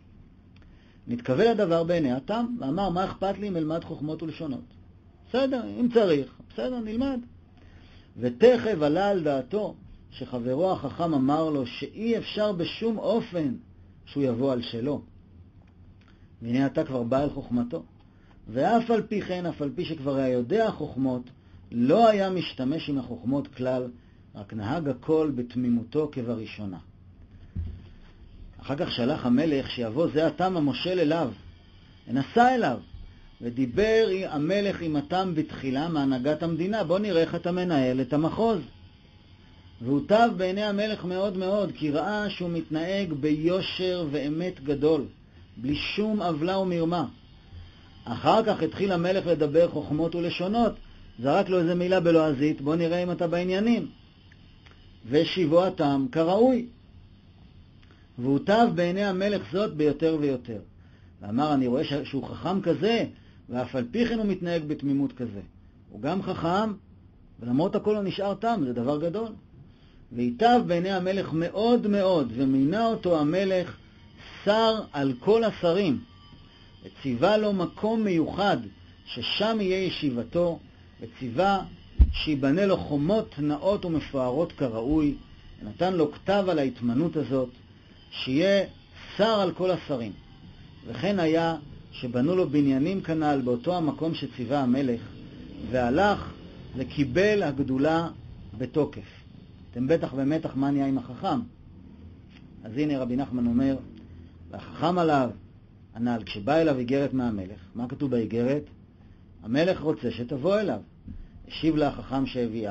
נתקבל הדבר בעיני התם, ואמר, מה אכפת לי אם אלמד חוכמות ולשונות? בסדר, אם צריך, בסדר, נלמד. ותכף עלה על דעתו, שחברו החכם אמר לו, שאי אפשר בשום אופן שהוא יבוא על שלו. והנה אתה כבר בא אל חוכמתו. ואף על פי כן, אף על פי שכבר היה יודע חוכמות, לא היה משתמש עם החוכמות כלל, רק נהג הכל בתמימותו כבראשונה. אחר כך שלח המלך שיבוא זה התם המושל אליו, ונסע אליו, ודיבר המלך עם התם בתחילה מהנהגת המדינה. בוא נראה איך אתה מנהל את המחוז. והוא טב בעיני המלך מאוד מאוד, כי ראה שהוא מתנהג ביושר ואמת גדול, בלי שום עוולה ומרמה. אחר כך התחיל המלך לדבר חוכמות ולשונות, זרק לו איזה מילה בלועזית, בוא נראה אם אתה בעניינים. ושיבו התם כראוי. והוא טב בעיני המלך זאת ביותר ויותר. ואמר, אני רואה שהוא חכם כזה, ואף על פי כן הוא מתנהג בתמימות כזה. הוא גם חכם, ולמרות הכל הוא נשאר תם, זה דבר גדול. והיטב בעיני המלך מאוד מאוד, ומינה אותו המלך שר על כל השרים, וציווה לו מקום מיוחד, ששם יהיה ישיבתו, וציווה שיבנה לו חומות נאות ומפוארות כראוי, ונתן לו כתב על ההתמנות הזאת, שיהיה שר על כל השרים. וכן היה שבנו לו בניינים כנל באותו המקום שציווה המלך, והלך וקיבל הגדולה בתוקף. אתם בטח ומתח מה נהיה עם החכם. אז הנה רבי נחמן אומר, והחכם עליו, הנ"ל, כשבא אליו איגרת מהמלך, מה כתוב באיגרת? המלך רוצה שתבוא אליו. השיב לה החכם שהביאה,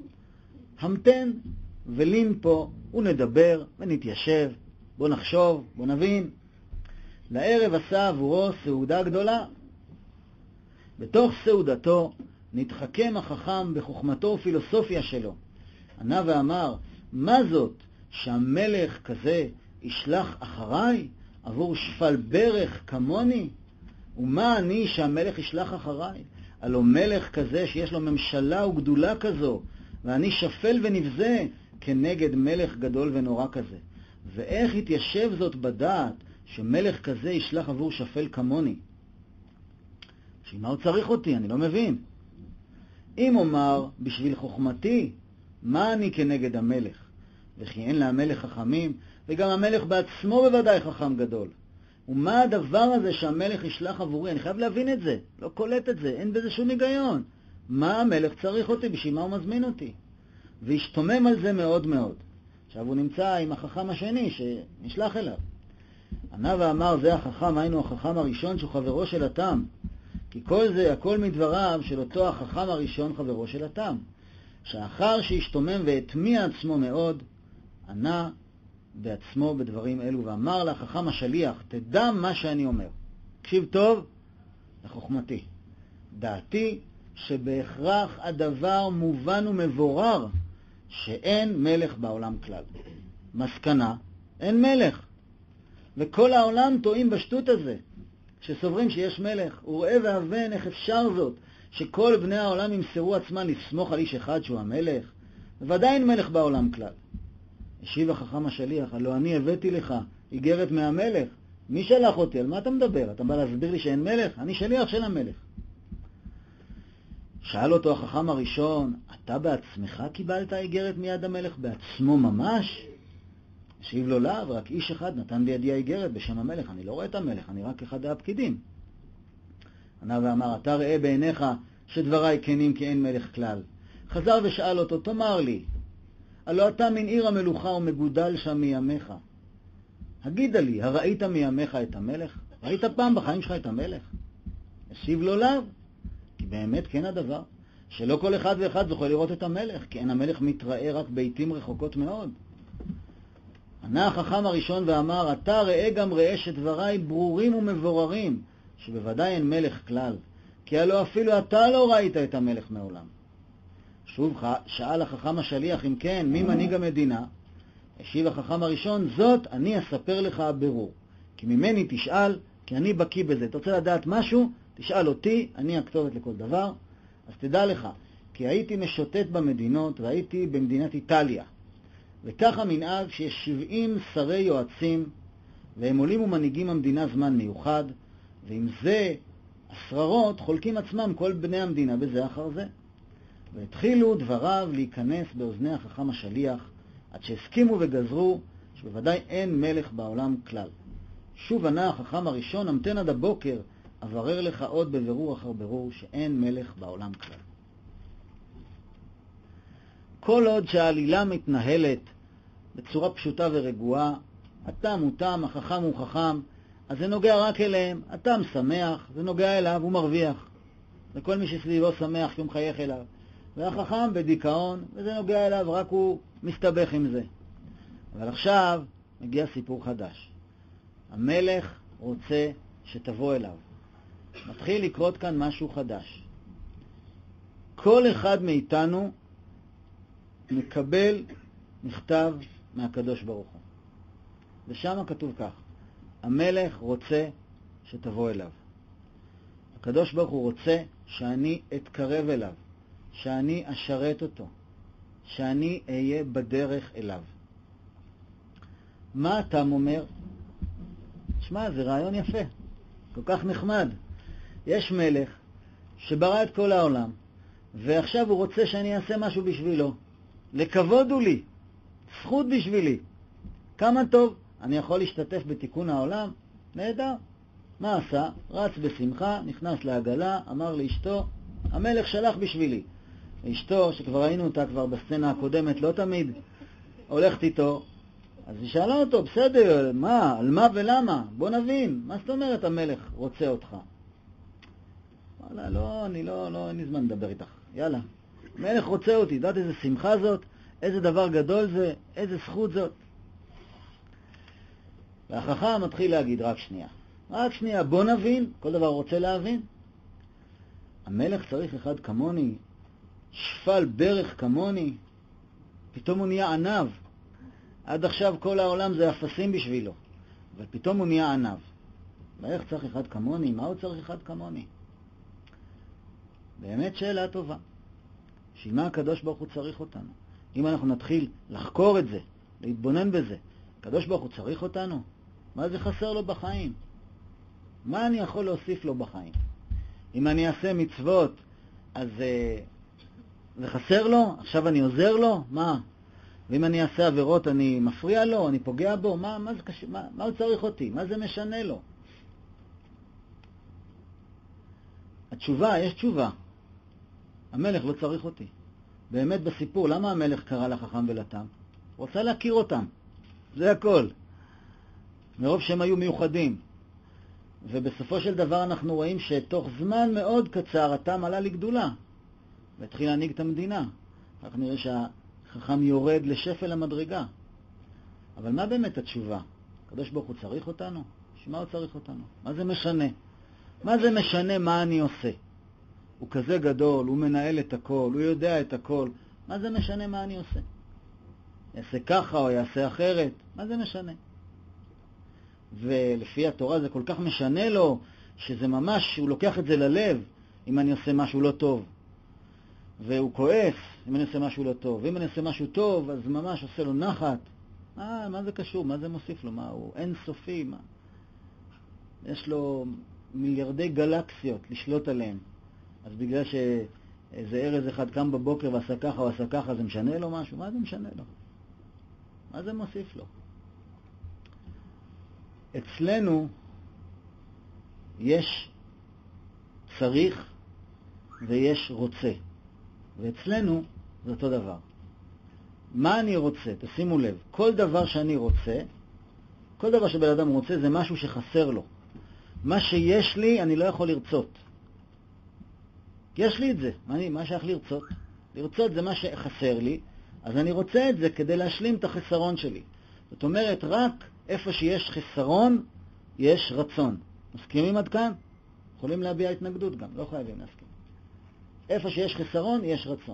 המתן ולין פה ונדבר ונתיישב, בוא נחשוב, בוא נבין. לערב עשה עבורו סעודה גדולה. בתוך סעודתו נתחכם החכם בחוכמתו ופילוסופיה שלו. ענה ואמר, מה זאת שהמלך כזה ישלח אחריי עבור שפל ברך כמוני? ומה אני שהמלך ישלח אחריי? הלא מלך כזה שיש לו ממשלה וגדולה כזו, ואני שפל ונבזה כנגד מלך גדול ונורא כזה. ואיך יתיישב זאת בדעת שמלך כזה ישלח עבור שפל כמוני? שמה הוא צריך אותי? אני לא מבין. אם אומר בשביל חוכמתי, מה אני כנגד המלך? וכי אין להמלך חכמים, וגם המלך בעצמו בוודאי חכם גדול. ומה הדבר הזה שהמלך ישלח עבורי? אני חייב להבין את זה, לא קולט את זה, אין בזה שום היגיון. מה המלך צריך אותי? בשביל מה הוא מזמין אותי? והשתומם על זה מאוד מאוד. עכשיו הוא נמצא עם החכם השני שנשלח אליו. ענה ואמר, זה החכם, היינו החכם הראשון שהוא חברו של התם. כי כל זה, הכל מדבריו של אותו החכם הראשון חברו של התם. שאחר שהשתומם והטמיע עצמו מאוד, ענה בעצמו בדברים אלו ואמר לחכם השליח, תדע מה שאני אומר. תקשיב טוב לחוכמתי. דעתי שבהכרח הדבר מובן ומבורר שאין מלך בעולם כלל. מסקנה, אין מלך. וכל העולם טועים בשטות הזה, שסוברים שיש מלך. וראה והבן, איך אפשר זאת, שכל בני העולם ימסרו עצמם לסמוך על איש אחד שהוא המלך? בוודאי אין מלך בעולם כלל. השיב החכם השליח, הלא אני הבאתי לך איגרת מהמלך. מי שלח אותי? על מה אתה מדבר? אתה בא להסביר לי שאין מלך? אני שליח של המלך. שאל אותו החכם הראשון, אתה בעצמך קיבלת איגרת מיד המלך? בעצמו ממש? השיב לו לאו, רק איש אחד נתן בידי האיגרת בשם המלך. אני לא רואה את המלך, אני רק אחד הפקידים. ענה ואמר, אתה ראה בעיניך שדבריי כנים כי אין מלך כלל. חזר ושאל אותו, תאמר לי, הלא אתה מן עיר המלוכה ומגודל שם מימיך. הגידה לי, הראית מימיך את המלך? ראית פעם בחיים שלך את המלך? השיב לו לאו, כי באמת כן הדבר, שלא כל אחד ואחד זוכה לראות את המלך, כי אין המלך מתראה רק בעיתים רחוקות מאוד. ענה החכם הראשון ואמר, אתה ראה גם ראה שדבריי ברורים ומבוררים, שבוודאי אין מלך כלל, כי הלא אפילו אתה לא ראית את המלך מעולם. שוב שאל החכם השליח, אם כן, מי מנהיג המדינה? השיב החכם הראשון, זאת אני אספר לך הבירור, כי ממני תשאל, כי אני בקיא בזה. אתה רוצה לדעת משהו? תשאל אותי, אני הכתובת לכל דבר. אז תדע לך, כי הייתי משוטט במדינות, והייתי במדינת איטליה, וככה מנהג שיש 70 שרי יועצים, והם עולים ומנהיגים המדינה זמן מיוחד, ועם זה השררות חולקים עצמם כל בני המדינה בזה אחר זה. והתחילו דבריו להיכנס באוזני החכם השליח, עד שהסכימו וגזרו שבוודאי אין מלך בעולם כלל. שוב ענה החכם הראשון, המתן עד הבוקר, אברר לך עוד בבירור אחר בירור שאין מלך בעולם כלל. כל עוד שהעלילה מתנהלת בצורה פשוטה ורגועה, התם הוא תם, החכם הוא חכם, אז זה נוגע רק אליהם. התם שמח, זה נוגע אליו, הוא מרוויח. וכל מי שסביבו שמח כי הוא מחייך אליו. והחכם בדיכאון, וזה נוגע אליו, רק הוא מסתבך עם זה. אבל עכשיו מגיע סיפור חדש. המלך רוצה שתבוא אליו. מתחיל לקרות כאן משהו חדש. כל אחד מאיתנו מקבל מכתב מהקדוש ברוך הוא. ושם כתוב כך, המלך רוצה שתבוא אליו. הקדוש ברוך הוא רוצה שאני אתקרב אליו, שאני אשרת אותו, שאני אהיה בדרך אליו. מה אתה אומר? תשמע, זה רעיון יפה, כל כך נחמד. יש מלך שברא את כל העולם, ועכשיו הוא רוצה שאני אעשה משהו בשבילו. לכבוד הוא לי, זכות בשבילי. כמה טוב, אני יכול להשתתף בתיקון העולם? נהדר. מה עשה? רץ בשמחה, נכנס לעגלה, אמר לאשתו, המלך שלח בשבילי. אשתו, שכבר ראינו אותה כבר בסצנה הקודמת, לא תמיד הולכת איתו, אז היא שאלה אותו, בסדר, מה, על מה ולמה? בוא נבין, מה זאת אומרת המלך רוצה אותך? וואלה, לא, אין לי זמן לדבר איתך, יאללה. המלך רוצה אותי, יודעת איזה שמחה זאת? איזה דבר גדול זה? איזה זכות זאת? והחכם מתחיל להגיד, רק שנייה, בוא נבין, כל דבר רוצה להבין. המלך צריך אחד כמוני, שפל ברך כמוני, פתאום הוא נהיה ענב. עד עכשיו כל העולם זה אפסים בשבילו, אבל פתאום הוא נהיה ענב. ואיך צריך אחד כמוני? מה הוא צריך אחד כמוני? באמת שאלה טובה. שמה הקדוש ברוך הוא צריך אותנו? אם אנחנו נתחיל לחקור את זה, להתבונן בזה, הקדוש ברוך הוא צריך אותנו? מה זה חסר לו בחיים? מה אני יכול להוסיף לו בחיים? אם אני אעשה מצוות, אז זה חסר לו? עכשיו אני עוזר לו? מה? ואם אני אעשה עבירות, אני מפריע לו? אני פוגע בו? מה הוא צריך אותי? מה זה משנה לו? התשובה, יש תשובה. המלך לא צריך אותי. באמת בסיפור, למה המלך קרא לחכם ולתם? הוא רוצה להכיר אותם. זה הכל. מרוב שהם היו מיוחדים. ובסופו של דבר אנחנו רואים שתוך זמן מאוד קצר התם עלה לגדולה. והתחיל להנהיג את המדינה. כך נראה שהחכם יורד לשפל המדרגה. אבל מה באמת התשובה? הקדוש ברוך הוא צריך אותנו? שמה הוא צריך אותנו? מה זה משנה? מה זה משנה מה אני עושה? הוא כזה גדול, הוא מנהל את הכל, הוא יודע את הכל. מה זה משנה מה אני עושה? יעשה ככה או יעשה אחרת? מה זה משנה? ולפי התורה זה כל כך משנה לו, שזה ממש, הוא לוקח את זה ללב, אם אני עושה משהו לא טוב. והוא כועס, אם אני עושה משהו לא טוב. ואם אני עושה משהו טוב, אז ממש עושה לו נחת. מה זה קשור? מה זה מוסיף לו? מה הוא אין סופי? מה? יש לו מיליארדי גלקסיות לשלוט עליהם. אז בגלל שאיזה ארז אחד קם בבוקר ועשה ככה או עשה ככה, זה משנה לו משהו? מה זה משנה לו? מה זה מוסיף לו? אצלנו יש צריך ויש רוצה. ואצלנו זה אותו דבר. מה אני רוצה? תשימו לב. כל דבר שאני רוצה, כל דבר שבן אדם רוצה, זה משהו שחסר לו. מה שיש לי, אני לא יכול לרצות. יש לי את זה. מה שייך לרצות? לרצות זה מה שחסר לי, אז אני רוצה את זה כדי להשלים את החסרון שלי. זאת אומרת, רק איפה שיש חסרון, יש רצון. מסכימים עד כאן? יכולים להביע התנגדות גם, לא חייבים להסכים. איפה שיש חסרון, יש רצון.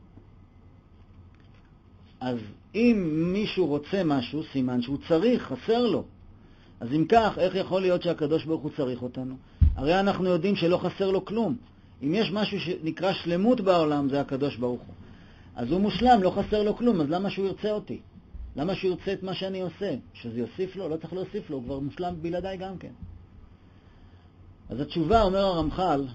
אז אם מישהו רוצה משהו, סימן שהוא צריך, חסר לו. אז אם כך, איך יכול להיות שהקדוש ברוך הוא צריך אותנו? הרי אנחנו יודעים שלא חסר לו כלום. אם יש משהו שנקרא שלמות בעולם, זה הקדוש ברוך הוא. אז הוא מושלם, לא חסר לו כלום, אז למה שהוא ירצה אותי? למה שהוא ירצה את מה שאני עושה? שזה יוסיף לו? לא צריך להוסיף לו, הוא כבר מושלם בלעדיי גם כן. אז התשובה, אומר הרמח"ל,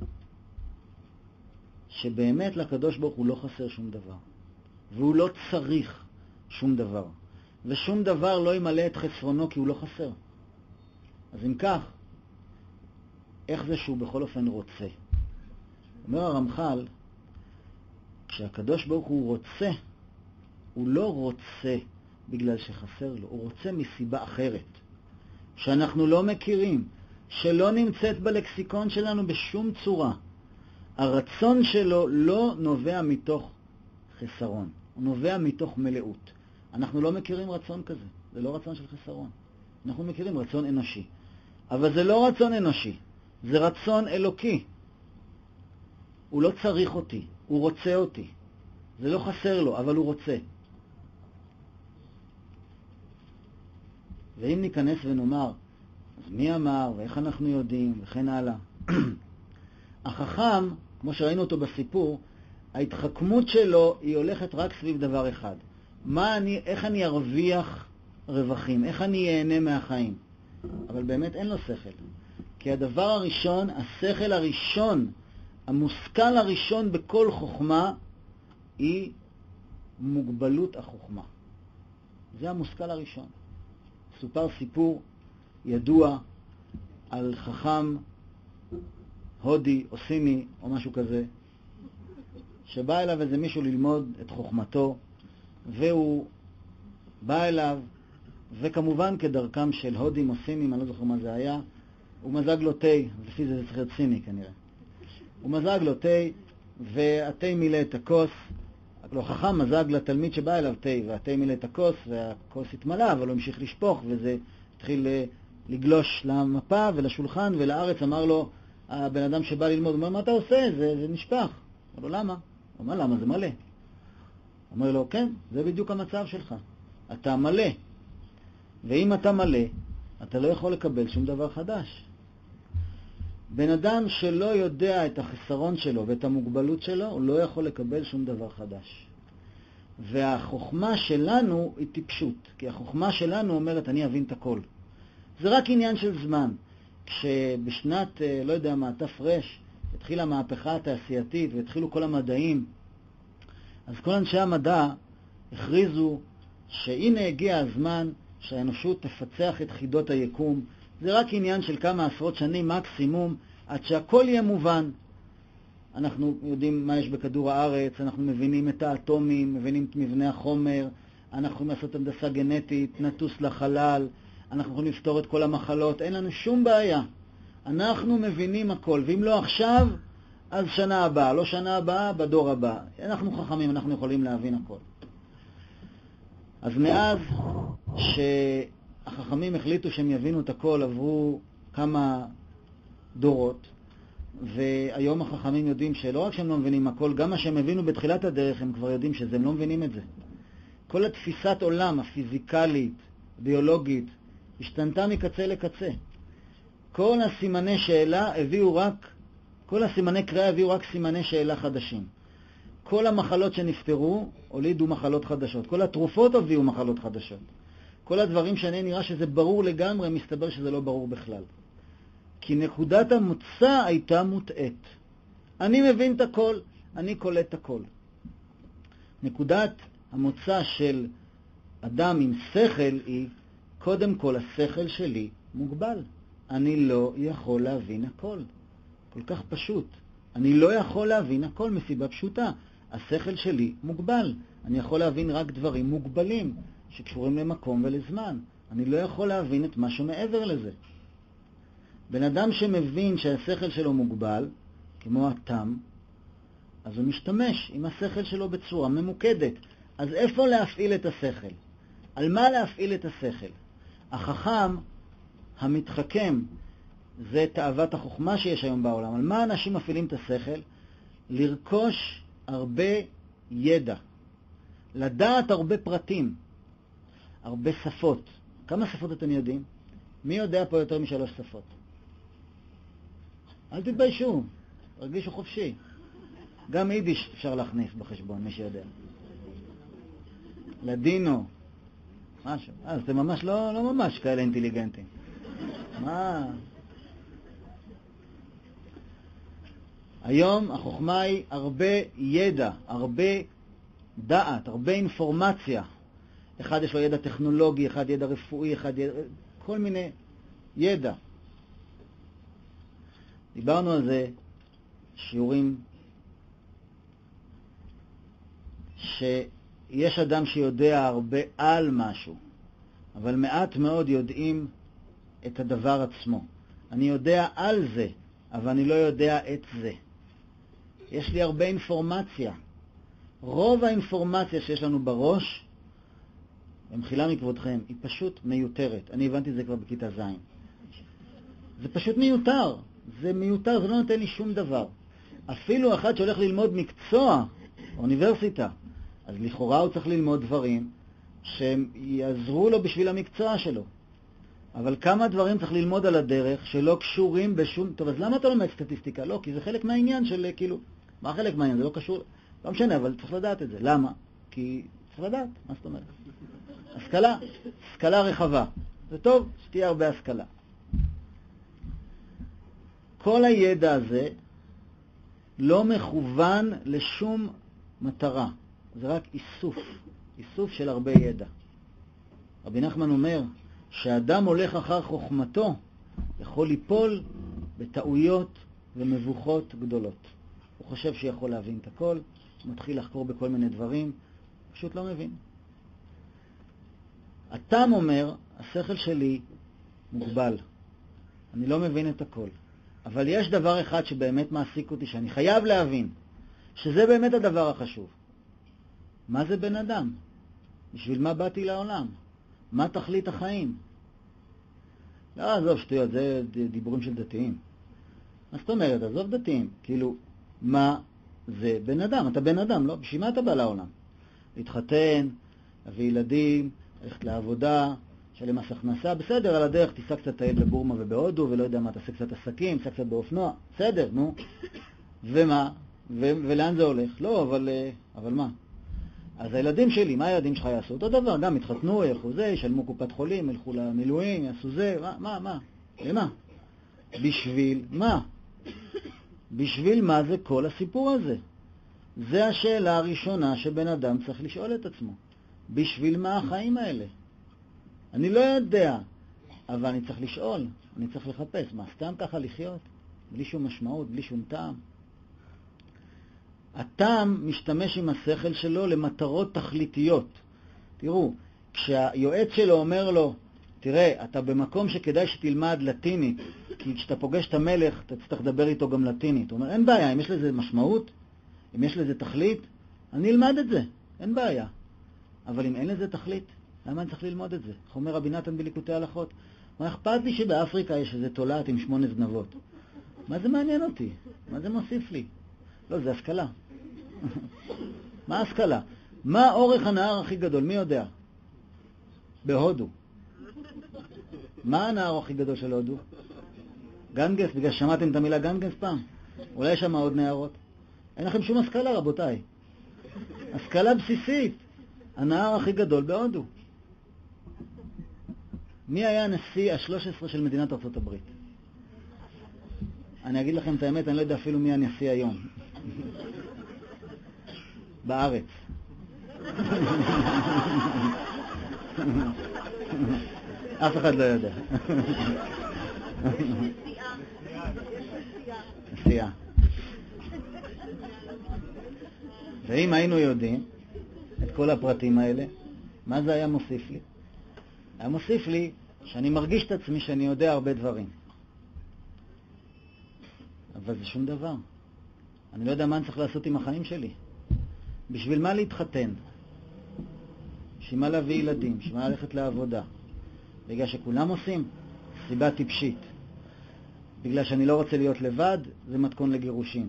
שבאמת לקדוש ברוך הוא לא חסר שום דבר. והוא לא צריך שום דבר. ושום דבר לא ימלא את חסרונו כי הוא לא חסר. אז אם כך, איך זה שהוא בכל אופן רוצה? אומר הרמח"ל, כשהקדוש ברוך הוא רוצה, הוא לא רוצה בגלל שחסר לו, הוא רוצה מסיבה אחרת, שאנחנו לא מכירים, שלא נמצאת בלקסיקון שלנו בשום צורה. הרצון שלו לא נובע מתוך חסרון, הוא נובע מתוך מלאות. אנחנו לא מכירים רצון כזה, זה לא רצון של חסרון. אנחנו מכירים רצון אנושי. אבל זה לא רצון אנושי, זה רצון אלוקי. הוא לא צריך אותי, הוא רוצה אותי. זה לא חסר לו, אבל הוא רוצה. ואם ניכנס ונאמר, אז מי אמר ואיך אנחנו יודעים וכן הלאה. החכם, כמו שראינו אותו בסיפור, ההתחכמות שלו היא הולכת רק סביב דבר אחד. איך אני ארוויח רווחים? איך אני אהנה מהחיים? אבל באמת אין לו שכל. כי הדבר הראשון, השכל הראשון, המושכל הראשון בכל חוכמה, היא מוגבלות החוכמה. זה המושכל הראשון. סופר סיפור ידוע על חכם הודי או סיני או משהו כזה, שבא אליו איזה מישהו ללמוד את חוכמתו, והוא בא אליו, וכמובן כדרכם של הודים או סינים, אני לא זוכר מה זה היה, הוא מזג לו תה, לפי זה צריך להיות סיני כנראה. הוא מזג לו תה, והתה מילא את הכוס, לא, חכם מזג לתלמיד שבא אליו תה, והתה מילא את הכוס, והכוס התמלא, אבל הוא המשיך לשפוך, וזה התחיל לגלוש למפה ולשולחן ולארץ. אמר לו, הבן אדם שבא ללמוד, הוא אומר, מה אתה עושה? זה נשפך. אמר לו, למה? הוא אומר, למה? זה מלא. אומר לו, כן, זה בדיוק המצב שלך. אתה מלא. ואם אתה מלא, אתה לא יכול לקבל שום דבר חדש. בן אדם שלא יודע את החסרון שלו ואת המוגבלות שלו, הוא לא יכול לקבל שום דבר חדש. והחוכמה שלנו היא טיפשות, כי החוכמה שלנו אומרת, אני אבין את הכל. זה רק עניין של זמן. כשבשנת, לא יודע מה, תפרש, התחילה המהפכה התעשייתית והתחילו כל המדעים, אז כל אנשי המדע הכריזו שהנה הגיע הזמן שהאנושות תפצח את חידות היקום. זה רק עניין של כמה עשרות שנים מקסימום, עד שהכל יהיה מובן. אנחנו יודעים מה יש בכדור הארץ, אנחנו מבינים את האטומים, מבינים את מבנה החומר, אנחנו יכולים לעשות הנדסה גנטית, נטוס לחלל, אנחנו יכולים לפתור את כל המחלות, אין לנו שום בעיה. אנחנו מבינים הכל, ואם לא עכשיו, אז שנה הבאה, לא שנה הבאה, בדור הבא. אנחנו חכמים, אנחנו יכולים להבין הכל. אז מאז שהחכמים החליטו שהם יבינו את הכל, עברו כמה דורות, והיום החכמים יודעים שלא רק שהם לא מבינים הכל, גם מה שהם הבינו בתחילת הדרך, הם כבר יודעים שזה, הם לא מבינים את זה. כל התפיסת עולם הפיזיקלית, ביולוגית, השתנתה מקצה לקצה. כל הסימני שאלה הביאו רק, כל הסימני קריאה הביאו רק סימני שאלה חדשים. כל המחלות שנפטרו הולידו מחלות חדשות. כל התרופות הביאו מחלות חדשות. כל הדברים שאני נראה שזה ברור לגמרי, מסתבר שזה לא ברור בכלל. כי נקודת המוצא הייתה מוטעת. אני מבין את הכל, אני קולט את הכל. נקודת המוצא של אדם עם שכל היא, קודם כל השכל שלי מוגבל. אני לא יכול להבין הכל. כל כך פשוט. אני לא יכול להבין הכל מסיבה פשוטה. השכל שלי מוגבל. אני יכול להבין רק דברים מוגבלים שקשורים למקום ולזמן. אני לא יכול להבין את משהו מעבר לזה. בן אדם שמבין שהשכל שלו מוגבל, כמו התם, אז הוא משתמש עם השכל שלו בצורה ממוקדת. אז איפה להפעיל את השכל? על מה להפעיל את השכל? החכם, המתחכם, זה תאוות החוכמה שיש היום בעולם. על מה אנשים מפעילים את השכל? לרכוש הרבה ידע, לדעת הרבה פרטים, הרבה שפות. כמה שפות אתם יודעים? מי יודע פה יותר מ3 שפות? אל תתביישו, הרגישו חופשי. גם יידיש אפשר להכניס בחשבון, מי שיודע. לדינו, משהו. אז אתם ממש לא ממש כאלה אינטליגנטים. מה? היום החוכמה היא הרבה ידע, הרבה דעת, הרבה אינפורמציה. אחד יש לו ידע טכנולוגי, אחד ידע רפואי, אחד ידע, כל מיני ידע. דיברנו על זה שיעורים שיש אדם שיודע הרבה על משהו, אבל מעט מאוד יודעים את הדבר עצמו. אני יודע על זה, אבל אני לא יודע את זה. יש לי הרבה אינפורמציה. רוב האינפורמציה שיש לנו בראש, במחילה מכבודכם, היא פשוט מיותרת. אני הבנתי את זה כבר בכיתה ז'. זה פשוט מיותר. זה מיותר, זה לא נותן לי שום דבר. אפילו אחד שהולך ללמוד מקצוע, אוניברסיטה, אז לכאורה הוא צריך ללמוד דברים שיעזרו לו בשביל המקצוע שלו. אבל כמה דברים צריך ללמוד על הדרך שלא קשורים בשום... טוב, אז למה אתה לומד סטטיסטיקה? לא, כי זה חלק מהעניין של כאילו... מה חלק מהעניין? זה לא קשור... לא משנה, אבל צריך לדעת את זה. למה? כי צריך לדעת. מה זאת אומרת? השכלה. השכלה רחבה. זה טוב שתהיה הרבה השכלה. כל הידע הזה לא מכוון לשום מטרה. זה רק איסוף. איסוף של הרבה ידע. רבי נחמן אומר שאדם הולך אחר חוכמתו יכול ליפול בטעויות ומבוכות גדולות. הוא חושב שיכול להבין את הכל, מתחיל לחקור בכל מיני דברים, פשוט לא מבין. הטעם אומר, השכל שלי מוגבל. אני לא מבין את הכל. אבל יש דבר אחד שבאמת מעסיק אותי, שאני חייב להבין, שזה באמת הדבר החשוב. מה זה בן אדם? בשביל מה באתי לעולם? מה תכלית החיים? לא, עזוב שטויות, זה דיבורים של דתיים. מה זאת אומרת? עזוב דתיים. כאילו, מה זה בן אדם? אתה בן אדם, לא? בשביל מה אתה בא לעולם? להתחתן, להביא ילדים, ללכת לעבודה, שלם מס הכנסה, בסדר, על הדרך תיסע קצת טייל בבורמה ובהודו, ולא יודע מה, תעשה קצת עסקים, תעשה קצת באופנוע, בסדר, נו. ומה? ולאן זה הולך? לא, אבל מה? אז הילדים שלי, מה הילדים שלך יעשו? אותו דבר, גם יתחתנו, ילכו זה, ישלמו קופת חולים, ילכו למילואים, יעשו זה, מה? למה? בשביל מה? בשביל מה זה כל הסיפור הזה? זה השאלה הראשונה שבן אדם צריך לשאול את עצמו. בשביל מה החיים האלה? אני לא יודע, אבל אני צריך לשאול, אני צריך לחפש. מה, סתם ככה לחיות? בלי שום משמעות, בלי שום טעם? הטעם משתמש עם השכל שלו למטרות תכליתיות. תראו, כשהיועץ שלו אומר לו, תראה, אתה במקום שכדאי שתלמד לטינית, כי כשאתה פוגש את המלך, אתה צריך לדבר איתו גם לטינית. הוא אומר, אין בעיה, אם יש לזה משמעות, אם יש לזה תכלית, אני אלמד את זה, אין בעיה. אבל אם אין לזה תכלית, למה אני צריך ללמוד את זה? אומר רבי נתן בליקוטי הלכות, מה אכפת לי שבאפריקה יש איזה תולעת עם 8 זנבות? מה זה מעניין אותי? מה זה מוסיף לי? לא, זה השכלה. מה השכלה? מה אורך הנהר הכי גדול? מי יודע? בהודו. מה הנהר הכי גדול של הודו? גנגס, בגלל ששמעתם את המילה גנגס פעם? אולי יש שם עוד נהרות? אין לכם שום השכלה, רבותיי. השכלה בסיסית. הנהר הכי גדול בהודו. מי היה הנשיא ה-13 של מדינת ארצות הברית? אני אגיד לכם את האמת, אני לא יודע אפילו מי הנשיא היום. בארץ. אף אחד לא יודע. נשיאה. ואם היינו יודעים את כל הפרטים האלה, מה זה היה מוסיף לי? היה מוסיף לי שאני מרגיש את עצמי שאני יודע הרבה דברים. אבל זה שום דבר. אני לא יודע מה אני צריך לעשות עם החיים שלי. בשביל מה להתחתן? בשביל מה להביא ילדים? בשביל מה ללכת לעבודה? בגלל שכולם עושים? סיבה טיפשית. בגלל שאני לא רוצה להיות לבד, זה מתכון לגירושים.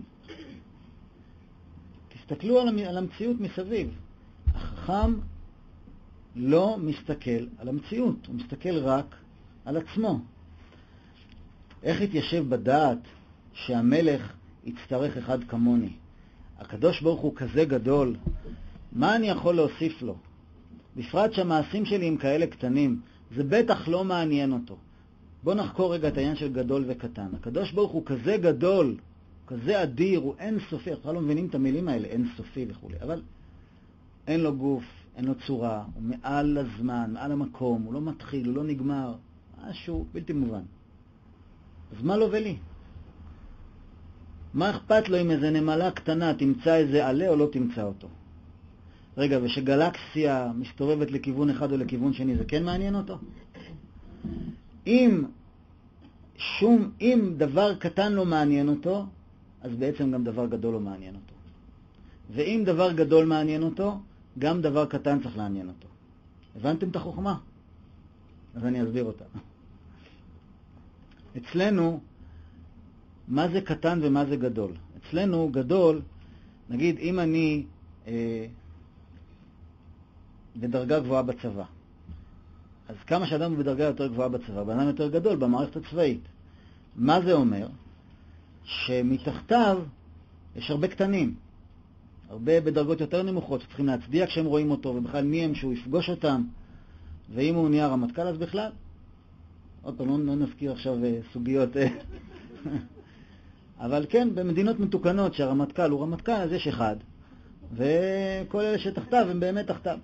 תסתכלו על המציאות מסביב. החכם לא מסתכל על המציאות, הוא מסתכל רק על עצמו. איך יתיישב בדעת שהמלך יצטרך אחד כמוני? הקדוש ברוך הוא כזה גדול, מה אני יכול להוסיף לו? בפרט שהמעשים שלי הם כאלה קטנים, זה בטח לא מעניין אותו. בוא נחקור רגע את העניין של גדול וקטן. הקדוש ברוך הוא כזה גדול, כזה אדיר, הוא אין סופי, אנחנו לא מבינים את המילים האלה, אין סופי וכו', אבל אין לו גוף, אין לו צורה, הוא מעל הזמן, מעל המקום, הוא לא מתחיל, הוא לא נגמר, משהו בלתי מובן. אז מה לו ולי? מה אכפת לו אם איזה נמלה קטנה תמצא איזה עלה או לא תמצא אותו? רגע, ושגלקסיה מסתובבת לכיוון אחד או לכיוון שני, זה כן מעניין אותו? אם דבר קטן לא מעניין אותו, אז בעצם גם דבר גדול לא מעניין אותו. ואם דבר גדול מעניין אותו, גם דבר קטן צריך לעניין אותו. הבנתם את החוכמה? אז אני אסביר אותה. אצלנו, מה זה קטן ומה זה גדול? אצלנו גדול, נגיד אם אני בדרגה גבוהה בצבא, אז כמה שאדם הוא בדרגה יותר גבוהה בצבא, באדם יותר גדול במערכת הצבאית. מה זה אומר? שמתחתיו יש הרבה קטנים, הרבה בדרגות יותר נמוכות שצריכים להצדיע כשהם רואים אותו, ובכלל מי הם שהוא יפגוש אותם, ואם הוא נהיה רמטכ"ל אז בכלל. עוד פעם, לא נזכיר עכשיו סוגיות. אבל כן, במדינות מתוקנות שהרמטכ"ל הוא רמטכ"ל, אז יש אחד, וכל אלה שתחתיו הם באמת תחתיו.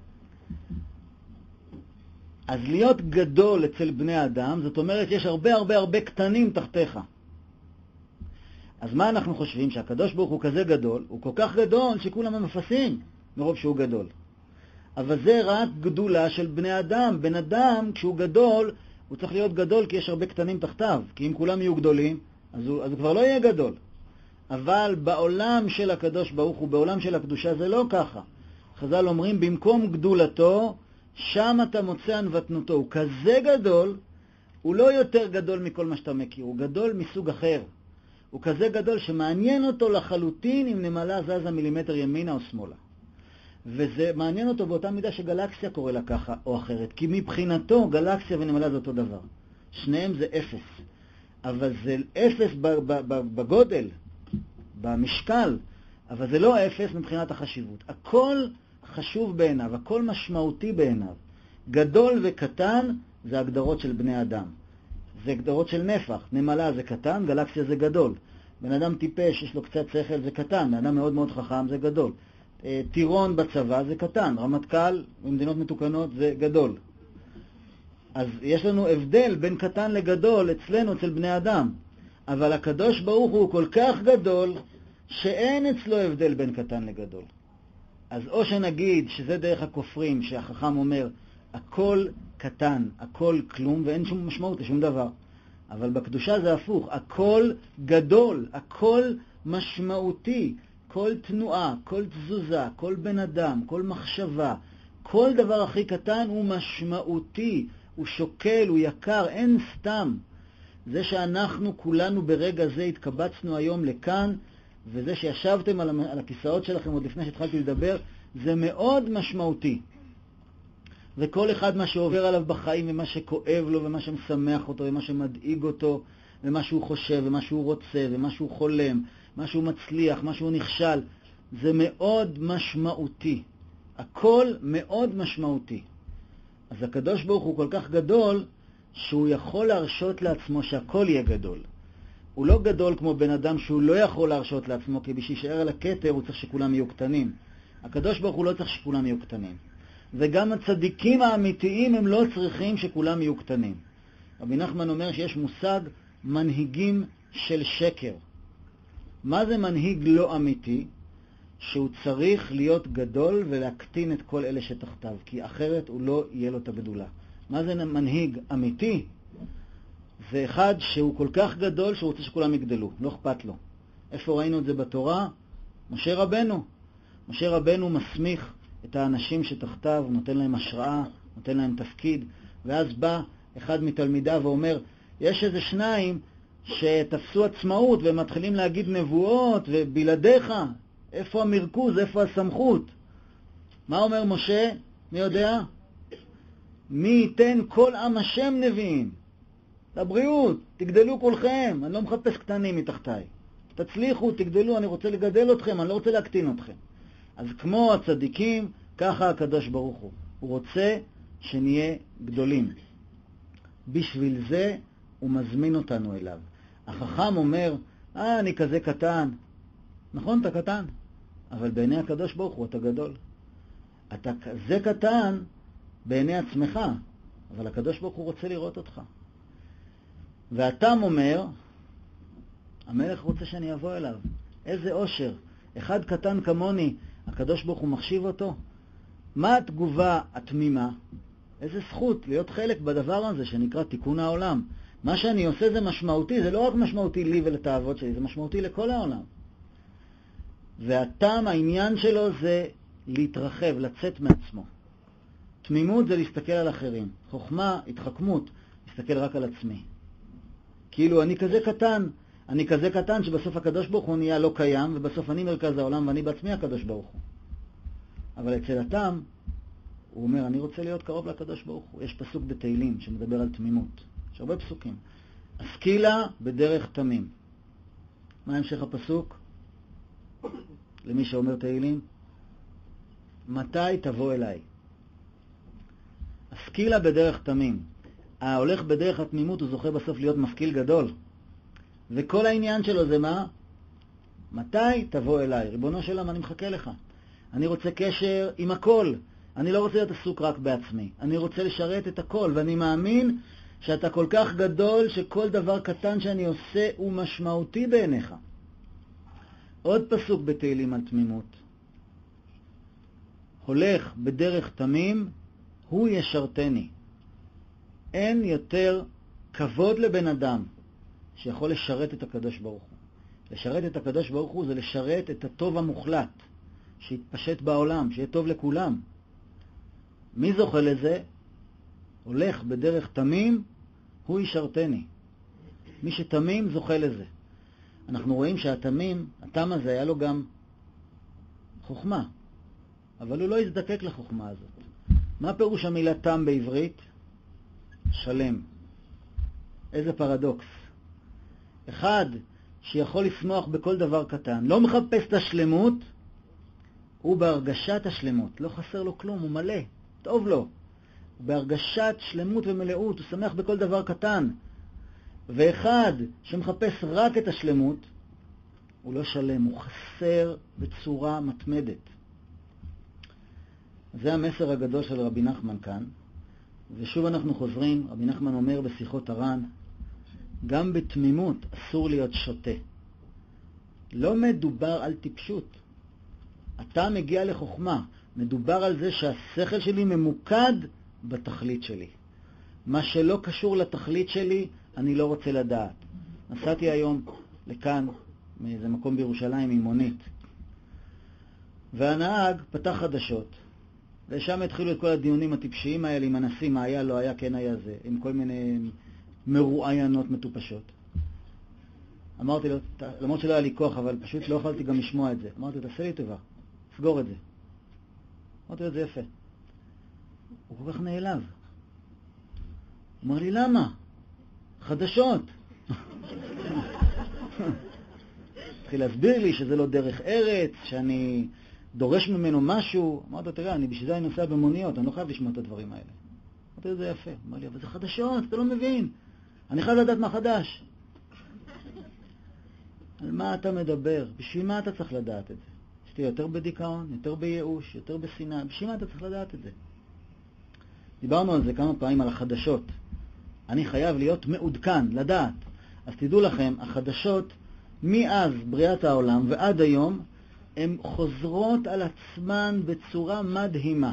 אז להיות גדול אצל בני אדם, זאת אומרת יש הרבה הרבה הרבה קטנים תחתיך. אז מה אנחנו חושבים? שהקדוש ברוך הוא כזה גדול, הוא כל כך גדול שכולם מפסים מרוב שהוא גדול. אבל זה רק גדולה של בני אדם. בן אדם, כשהוא גדול, הוא צריך להיות גדול כי יש הרבה קטנים תחתיו. כי אם כולם יהיו גדולים, אז הוא כבר לא יהיה גדול. אבל בעולם של הקדוש ברוך הוא, בעולם של הקדושה, זה לא ככה. חז"ל אומרים, במקום גדולתו, שם אתה מוצא ענוותנותו. הוא כזה גדול, הוא לא יותר גדול מכל מה שאתה מכיר, הוא גדול מסוג אחר. הוא כזה גדול שמעניין אותו לחלוטין אם נמלה זזה מילימטר ימינה או שמאלה. וזה מעניין אותו באותה מידה שגלקסיה קורא לה ככה או אחרת, כי מבחינתו גלקסיה ונמלה זה אותו דבר. שניהם זה אפס. אבל זה אפס בגודל, במשקל, אבל זה לא אפס מבחינת החשיבות. הכל חשוב בעיניו, הכל משמעותי בעיניו. גדול וקטן זה הגדרות של בני אדם. זה הגדרות של נפח. נמלה זה קטן, גלקסיה זה גדול. בן אדם טיפש, יש לו קצת שכל, זה קטן. בן אדם מאוד מאוד חכם, זה גדול. טירון בצבא זה קטן. רמטכ"ל במדינות מתוקנות זה גדול. אז יש לנו הבדל בין קטן לגדול אצלנו, אצל בני אדם. אבל הקדוש ברוך הוא כל כך גדול שאין אצלו הבדל בין קטן לגדול. אז או שנגיד שזה דרך הכופרים, שהחכם אומר, הכל קטן, הכל כלום, ואין שום משמעות לשום דבר. אבל בקדושה זה הפוך, הכל גדול, הכל משמעותי, כל תנועה, כל תזוזה, כל בן אדם, כל מחשבה, כל דבר הכי קטן הוא משמעותי, הוא שוקל, הוא יקר, אין סתם. זה שאנחנו כולנו ברגע זה התקבצנו היום לכאן, וזה שישבתם על הכיסאות שלכם עוד לפני שהתחלתי לדבר, זה מאוד משמעותי. וכל אחד מה שעובר עליו בחיים ומה שכואב לו ומה שמשמח אותו ומה שמדאיג אותו ומה שהוא חושב ומה שהוא רוצה ומה שהוא חולם, מה שהוא מצליח, מה שהוא נכשל, זה מאוד משמעותי. הכל מאוד משמעותי. אז הקדוש ברוך הוא כל כך גדול שהוא יכול להרשות לעצמו שהכל יהיה גדול. הוא לא גדול כמו בן אדם שהוא לא יכול להרשות לעצמו, כי בשביל שישאר על הכתר הוא צריך שכולם יהיו קטנים. הקדוש ברוך הוא לא צריך שכולם יהיו קטנים. וגם הצדיקים האמיתיים הם לא צריכים שכולם יהיו קטנים. רבי נחמן אומר שיש מושג מנהיגים של שקר. מה זה מנהיג לא אמיתי? שהוא צריך להיות גדול ולהקטין את כל אלה שתחתיו, כי אחרת הוא לא יהיה לו את הגדולה. מה זה מנהיג אמיתי? זה אחד שהוא כל כך גדול שהוא רוצה שכולם יגדלו, לא אכפת לו. איפה ראינו את זה בתורה? משה רבנו. משה רבנו מסמיך את האנשים שתחתיו, נותן להם השראה, נותן להם תפקיד, ואז בא אחד מתלמידיו ואומר, יש איזה שניים שתפסו עצמאות ומתחילים להגיד נבואות ובלעדיך, איפה המרכוז, איפה הסמכות? מה אומר משה? מי יודע? מי ייתן כל עם השם נביאים? לבריאות, תגדלו כולכם, אני לא מחפש קטנים מתחתיי. תצליחו, תגדלו, אני רוצה לגדל אתכם, אני לא רוצה להקטין אתכם. אז כמו הצדיקים, ככה הקדוש ברוך הוא. הוא רוצה שנהיה גדולים. בשביל זה הוא מזמין אותנו אליו. החכם אומר, אני כזה קטן. נכון, אתה קטן, אבל בעיני הקדוש ברוך הוא אתה גדול. אתה כזה קטן בעיני עצמך, אבל הקדוש ברוך הוא רוצה לראות אותך. ואתם אומר, המלך רוצה שאני אבוא אליו. איזה אושר. אחד קטן כמוני, הקדוש ברוך הוא מחשיב אותו. מה התגובה התמימה? איזה זכות להיות חלק בדבר הזה שנקרא תיקון העולם. מה שאני עושה זה משמעותי, זה לא רק משמעותי לי ולתאוות שלי, זה משמעותי לכל העולם. והטעם, העניין שלו זה להתרחב, לצאת מעצמו. תמימות זה להסתכל על אחרים. חוכמה, התחכמות, להסתכל רק על עצמי. כאילו אני כזה קטן, אני כזה קטן שבסוף הקדוש ברוך הוא נהיה לא קיים, ובסוף אני מרכז העולם ואני בעצמי הקדוש ברוך הוא. אבל אצל הטעם, הוא אומר, אני רוצה להיות קרוב לקדוש ברוך הוא. יש פסוק בתהילים שמדבר על תמימות. יש הרבה פסוקים. השכילה בדרך תמים. מה המשך הפסוק? למי שאומר תהילים, מתי תבוא אליי? השכילה בדרך תמים. ההולך בדרך התמימות הוא זוכה בסוף להיות משכיל גדול. וכל העניין שלו זה מה? מתי תבוא אליי? ריבונו של עולם, אני מחכה לך. אני רוצה קשר עם הכל. אני לא רוצה להיות עסוק רק בעצמי. אני רוצה לשרת את הכל, ואני מאמין שאתה כל כך גדול שכל דבר קטן שאני עושה הוא משמעותי בעיניך. עוד פסוק בתהילים על תמימות. הולך בדרך תמים, הוא ישרתני. אין יותר כבוד לבן אדם שיכול לשרת את הקדוש ברוך הוא. לשרת את הקדוש ברוך הוא זה לשרת את הטוב המוחלט, שיתפשט בעולם, שיהיה טוב לכולם. מי זוכה לזה? הולך בדרך תמים, הוא ישרתני. מי שתמים זוכה לזה. אנחנו רואים שהתמים, התם הזה היה לו גם חוכמה, אבל הוא לא יזדקק לחוכמה הזאת. מה פירוש המילה תם בעברית? שלם. איזה פרדוקס. אחד שיכול לשמוח בכל דבר קטן, לא מחפש את השלמות, הוא בהרגשת השלמות, לא חסר לו כלום, הוא מלא, טוב לו. הוא בהרגשת שלמות ומלאות, הוא שמח בכל דבר קטן. ואחד שמחפש רק את השלמות, הוא לא שלם, הוא חסר בצורה מתמדת. זה המסר הגדול של רבי נחמן כאן. ושוב אנחנו חוזרים, רבי נחמן אומר בשיחות הר"ן, גם בתמימות אסור להיות שוטה. לא מדובר על טיפשות. אתה מגיע לחוכמה. מדובר על זה שהשכל שלי ממוקד בתכלית שלי. מה שלא קשור לתכלית שלי, אני לא רוצה לדעת. נסעתי היום לכאן, מאיזה מקום בירושלים עם מונית. והנהג פתח חדשות. ושם התחילו את כל הדיונים הטיפשיים האלה עם הנשיא, מה היה, לא היה, כן היה זה, עם כל מיני מרואיינות מטופשות. אמרתי לו, למרות שלא היה לי כוח, אבל פשוט לא יכולתי גם לשמוע את זה. אמרתי לו, תעשה לי טובה, סגור את זה. אמרתי לו, זה יפה. הוא כל כך נעלב. הוא אמר לי, למה? חדשות. התחיל להסביר לי שזה לא דרך ארץ, שאני דורש ממנו משהו. אמרתי לו, תראה, בשביל זה אני נוסע במוניות, אני לא חייב לשמוע את הדברים האלה. אמרתי לו, זה יפה. הוא אמר לי, אבל זה חדשות, אתה לא מבין. אני חייב לדעת מה חדש. על מה אתה מדבר? בשביל מה אתה צריך לדעת את זה? שתהיה יותר בדיכאון, יותר בייאוש, יותר בשנאה. בשביל מה אתה צריך לדעת את זה? דיברנו על זה כמה פעמים, על החדשות. אני חייב להיות מעודכן, לדעת. אז תדעו לכם, החדשות מאז בריאת העולם ועד היום, הן חוזרות על עצמן בצורה מדהימה.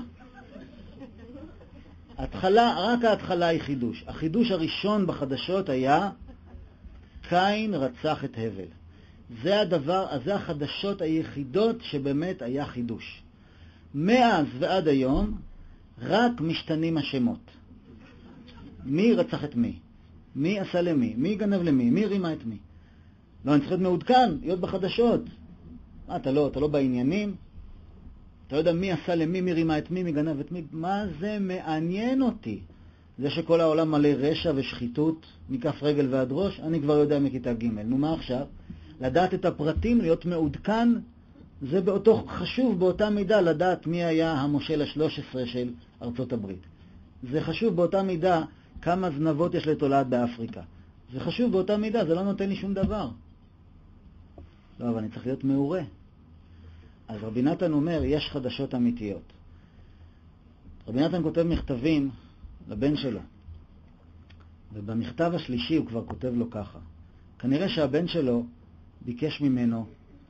רק ההתחלה היא חידוש. החידוש הראשון בחדשות היה קין רצח את הבל. זה החדשות היחידות שבאמת היה חידוש. מאז ועד היום רק משתנים השמות. מי רצח את מי? מי עשה למי? מי גנב למי? מי רימה את מי? לא, אני צריך להיות מעודכן, להיות בחדשות. אתה לא בעניינים? אתה יודע מי עשה למי, מי רימה את מי, מי גנב את מי? מה זה מעניין אותי? זה שכל העולם מלא רשע ושחיתות, מכף רגל ועד ראש, אני כבר יודע מכיתה ג'. נו, מה עכשיו? לדעת את הפרטים, להיות מעודכן, זה חשוב באותה מידה לדעת מי היה המושל ה-13 של ארצות הברית. זה חשוב באותה מידה כמה זנבות יש לתולעת באפריקה. זה חשוב באותה מידה, זה לא נותן לי שום דבר. לא, אבל אני צריך להיות מעורה. אז רבי נתן אומר, יש חדשות אמיתיות. רבי נתן כותב מכתבים לבן שלו, ובמכתב השלישי הוא כבר כותב לו ככה. כנראה שהבן שלו ביקש ממנו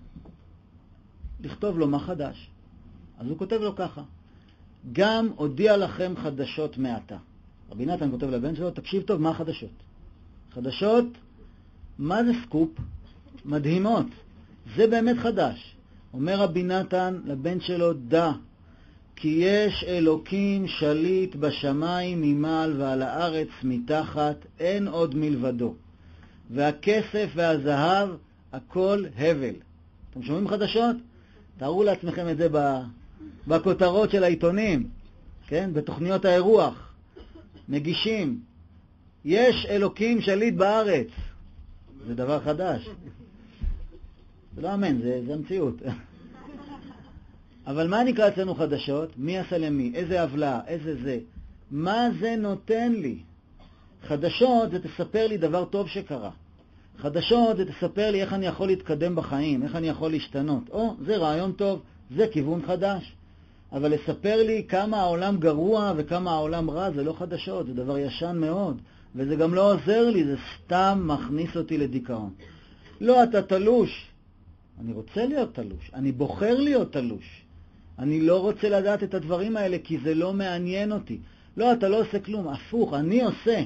לכתוב לו מה חדש. אז הוא כותב לו ככה, גם הודיע לכם חדשות מעתה. רבי נתן כותב לבן שלו, תקשיב טוב, מה החדשות? חדשות, מה זה סקופ? מדהימות. זה באמת חדש. אומר רבי נתן לבן שלו, דע, כי יש אלוקים שליט בשמיים ממעל ועל הארץ מתחת, אין עוד מלבדו. והכסף והזהב, הכל הבל. אתם שומעים חדשות? תארו לעצמכם את זה בכותרות של העיתונים, כן? בתוכניות האירוח. מגישים, יש אלוקים שליט בארץ. זה דבר חדש. זה לא אמן, זה המציאות. אבל מה נקרא אצלנו חדשות? מי עשה למי? איזה עוולה? איזה זה? מה זה נותן לי? חדשות זה תספר לי דבר טוב שקרה. חדשות זה תספר לי איך אני יכול להתקדם בחיים, איך אני יכול להשתנות. זה רעיון טוב, זה כיוון חדש. אבל לספר לי כמה העולם גרוע וכמה העולם רע, זה לא חדשות, זה דבר ישן מאוד. וזה גם לא עוזר לי, זה סתם מכניס אותי לדיכאון. לא, אתה תלוש. אני רוצה להיות תלוש, אני בוחר להיות תלוש. אני לא רוצה לדעת את הדברים האלה כי זה לא מעניין אותי. לא, אתה לא עושה כלום, הפוך, אני עושה.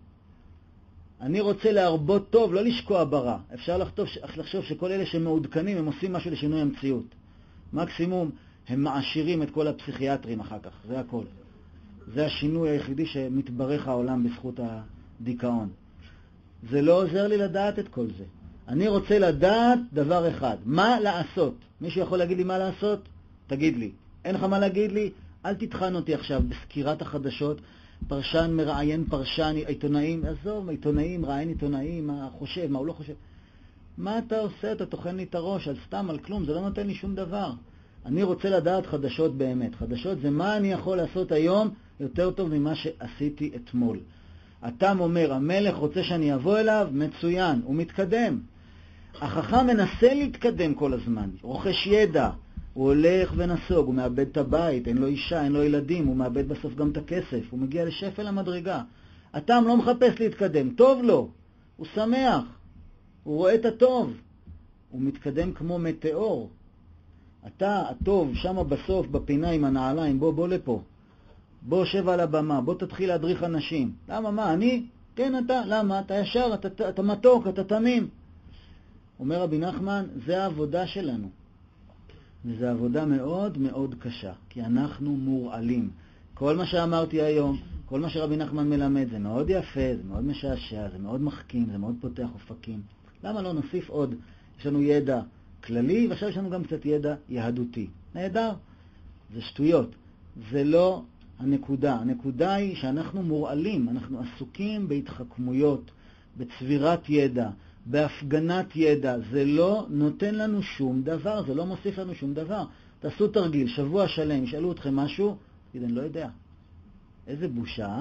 אני רוצה להרבות טוב, לא לשקוע ברע. אפשר לחשוב שכל אלה שמעודכנים הם עושים משהו לשינוי המציאות. מקסימום הם מעשירים את כל הפסיכיאטרים אחר כך, זה הכל. זה השינוי היחידי שמתברך העולם בזכות הדיכאון. זה לא עוזר לי לדעת את כל זה. אני רוצה לדעת דבר אחד, מה לעשות. מישהו יכול להגיד לי מה לעשות? תגיד לי. אין לך מה להגיד לי? אל תתחן אותי עכשיו בסקירת החדשות, פרשן מראיין פרשן, עיתונאים, עזוב, עיתונאים, ראיין עיתונאים, מה חושב, מה הוא לא חושב. מה אתה עושה? אתה תוכן לי את הראש על סתם, על כלום, זה לא נותן לי שום דבר. אני רוצה לדעת חדשות באמת. חדשות זה מה אני יכול לעשות היום יותר טוב ממה שעשיתי אתמול. אתם אומר, המלך רוצה שאני אבוא אליו, מצוין, הוא מתקדם. החכם מנסה להתקדם כל הזמן, רוכש ידע, הוא הולך ונסוג, הוא מאבד את הבית, אין לו אישה, אין לו ילדים, הוא מאבד בסוף גם את הכסף, הוא מגיע לשפל המדרגה. אתם לא מחפש להתקדם, טוב לו, הוא שמח, הוא רואה את הטוב, הוא מתקדם כמו מטאור. אתה, הטוב, שם בסוף, בפינה עם הנעליים, בוא לפה. בוא שב על הבמה, בוא תתחיל להדריך אנשים. למה, מה, אני? כן, אתה. למה? אתה ישר, אתה מתוק, אתה תמים. אומר רבי נחמן, זה העבודה שלנו. וזו עבודה מאוד מאוד קשה, כי אנחנו מורעלים. כל מה שאמרתי היום, כל מה שרבי נחמן מלמד, זה מאוד יפה, זה מאוד משעשע, זה מאוד מחכים, זה מאוד פותח אופקים. למה לא נוסיף עוד? יש לנו ידע כללי, ועכשיו יש לנו גם קצת ידע יהדותי. נהדר. זה שטויות. זה לא הנקודה. הנקודה היא שאנחנו מורעלים, אנחנו עסוקים בהתחכמויות, בצבירת ידע, בהפגנת ידע. זה לא נותן לנו שום דבר, זה לא מוסיף לנו שום דבר. תעשו תרגיל, שבוע שלם, ישאלו אתכם משהו, אני לא יודע. איזה בושה.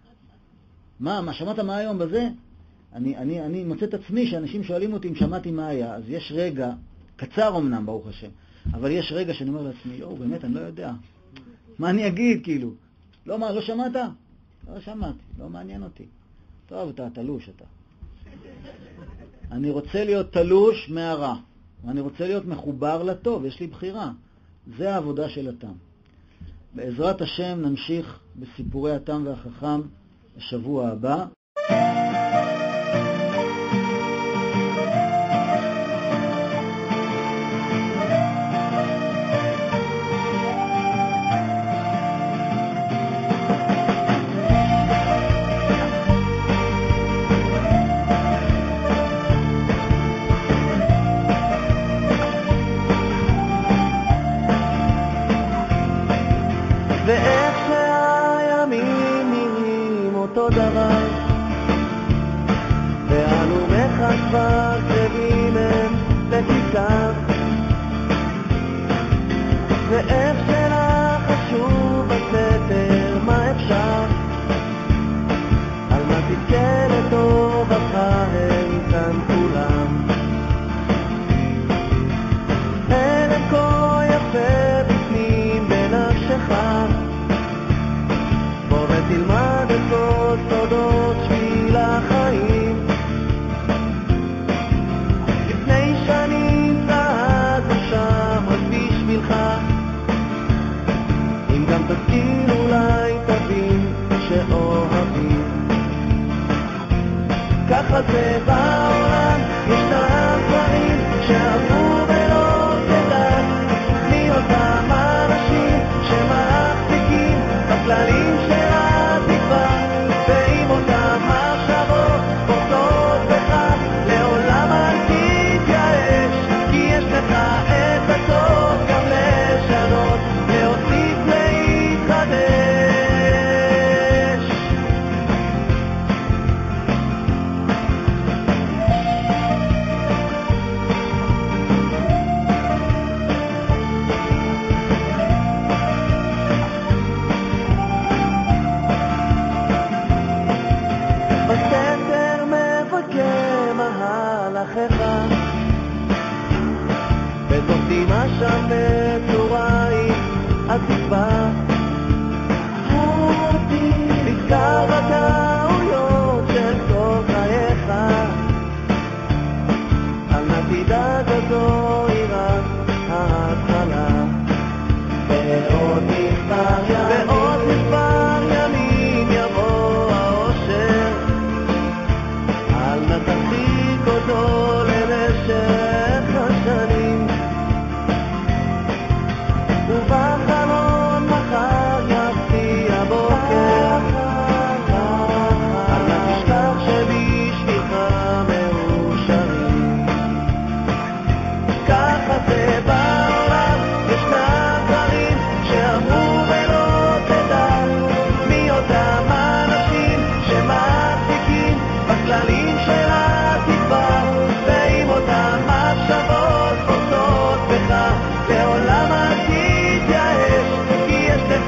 מה שמעת מה היום בזה? אני מוצא את עצמי שאנשים שואלים אותי אם שמעתי מה היה, אז יש רגע, קצר אמנם ברוך השם, אבל יש רגע שאני אומר לעצמי, באמת אני לא יודע. מה אני אגיד כאילו? לא שמעת? לא שמעתי, לא מעניין אותי. טוב, אתה תלוש אתה. אני רוצה להיות תלוש מהרע, ואני רוצה להיות מחובר לטוב, יש לי בחירה. זה העבודה של התם. בעזרת השם נמשיך בסיפורי התם והחכם בשבוע הבא. ואיך שהימים נראים אותו דבר, והלומך כבר צבעים הם לכיכר, ואיך שלך חשוב בסתר מה אפשר, על מה תזכה לטוב אחרי כאן כולם. הלם כה יפה בפנים בנפשך, בוא ותלמד את כל סודות שביל החיים. לפני שנים צעדנו שם רק בשבילך, אם גם תשכיל אולי תבין שאוהבים. ככה זה בעולם, ישנם דברים שעברו ולא תדע, מי אותם אנשים שמחזיקים בכללים של התקווה, ועם אותם מחשבות פורצות בך, לעולם אל תתייאש, כי יש לך את הטוב גם לשנות, להוסיף להתחדש.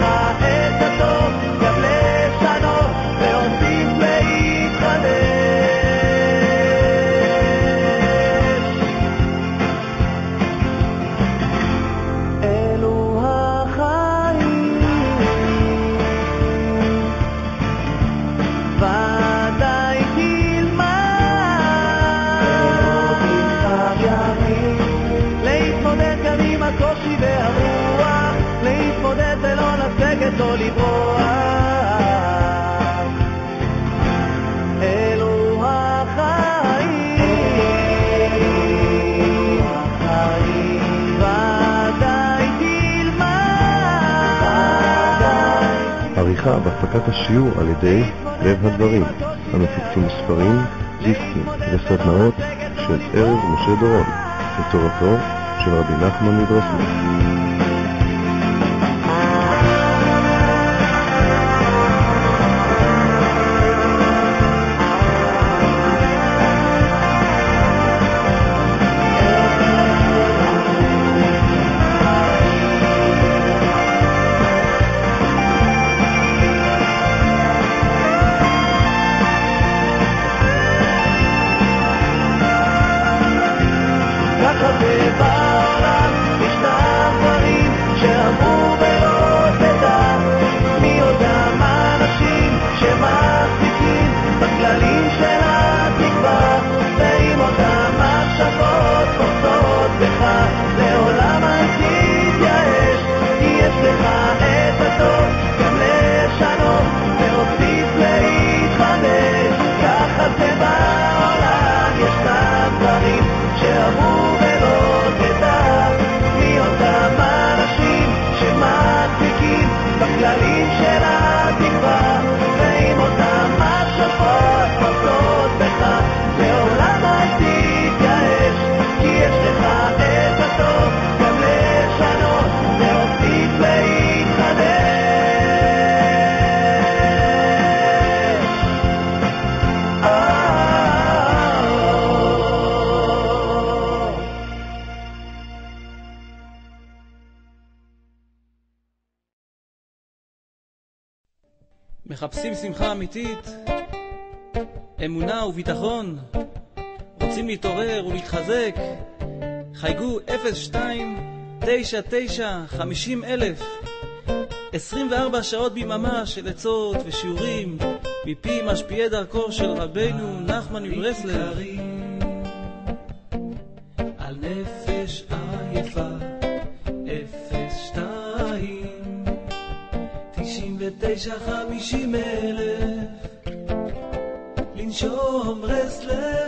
את הטוב גם לשנות להוסיף להתחדש. אלו החיים ודאי להתמודד גם עם הקושי והרוח, להתמודד ולא לסגת או לברוח. אלו החיים ודאי תלמד. עריכה בהפקת השיעור על ידי לב הדברים, המפיצים ספרים, דיסקים וסדנאות של ערב משה דורון, בתורתו של רבי נחמן מברסלב. מחפשים שמחה אמיתית, אמונה וביטחון, רוצים להתעורר ולהתחזק, חייגו 02-99-50,000, 24 שעות ביממה של עצות ושיעורים מפי משפיעי דרכו של רבינו נחמן מברסלב על נפש עייפה. 99-50,000 לנשום ברסלב.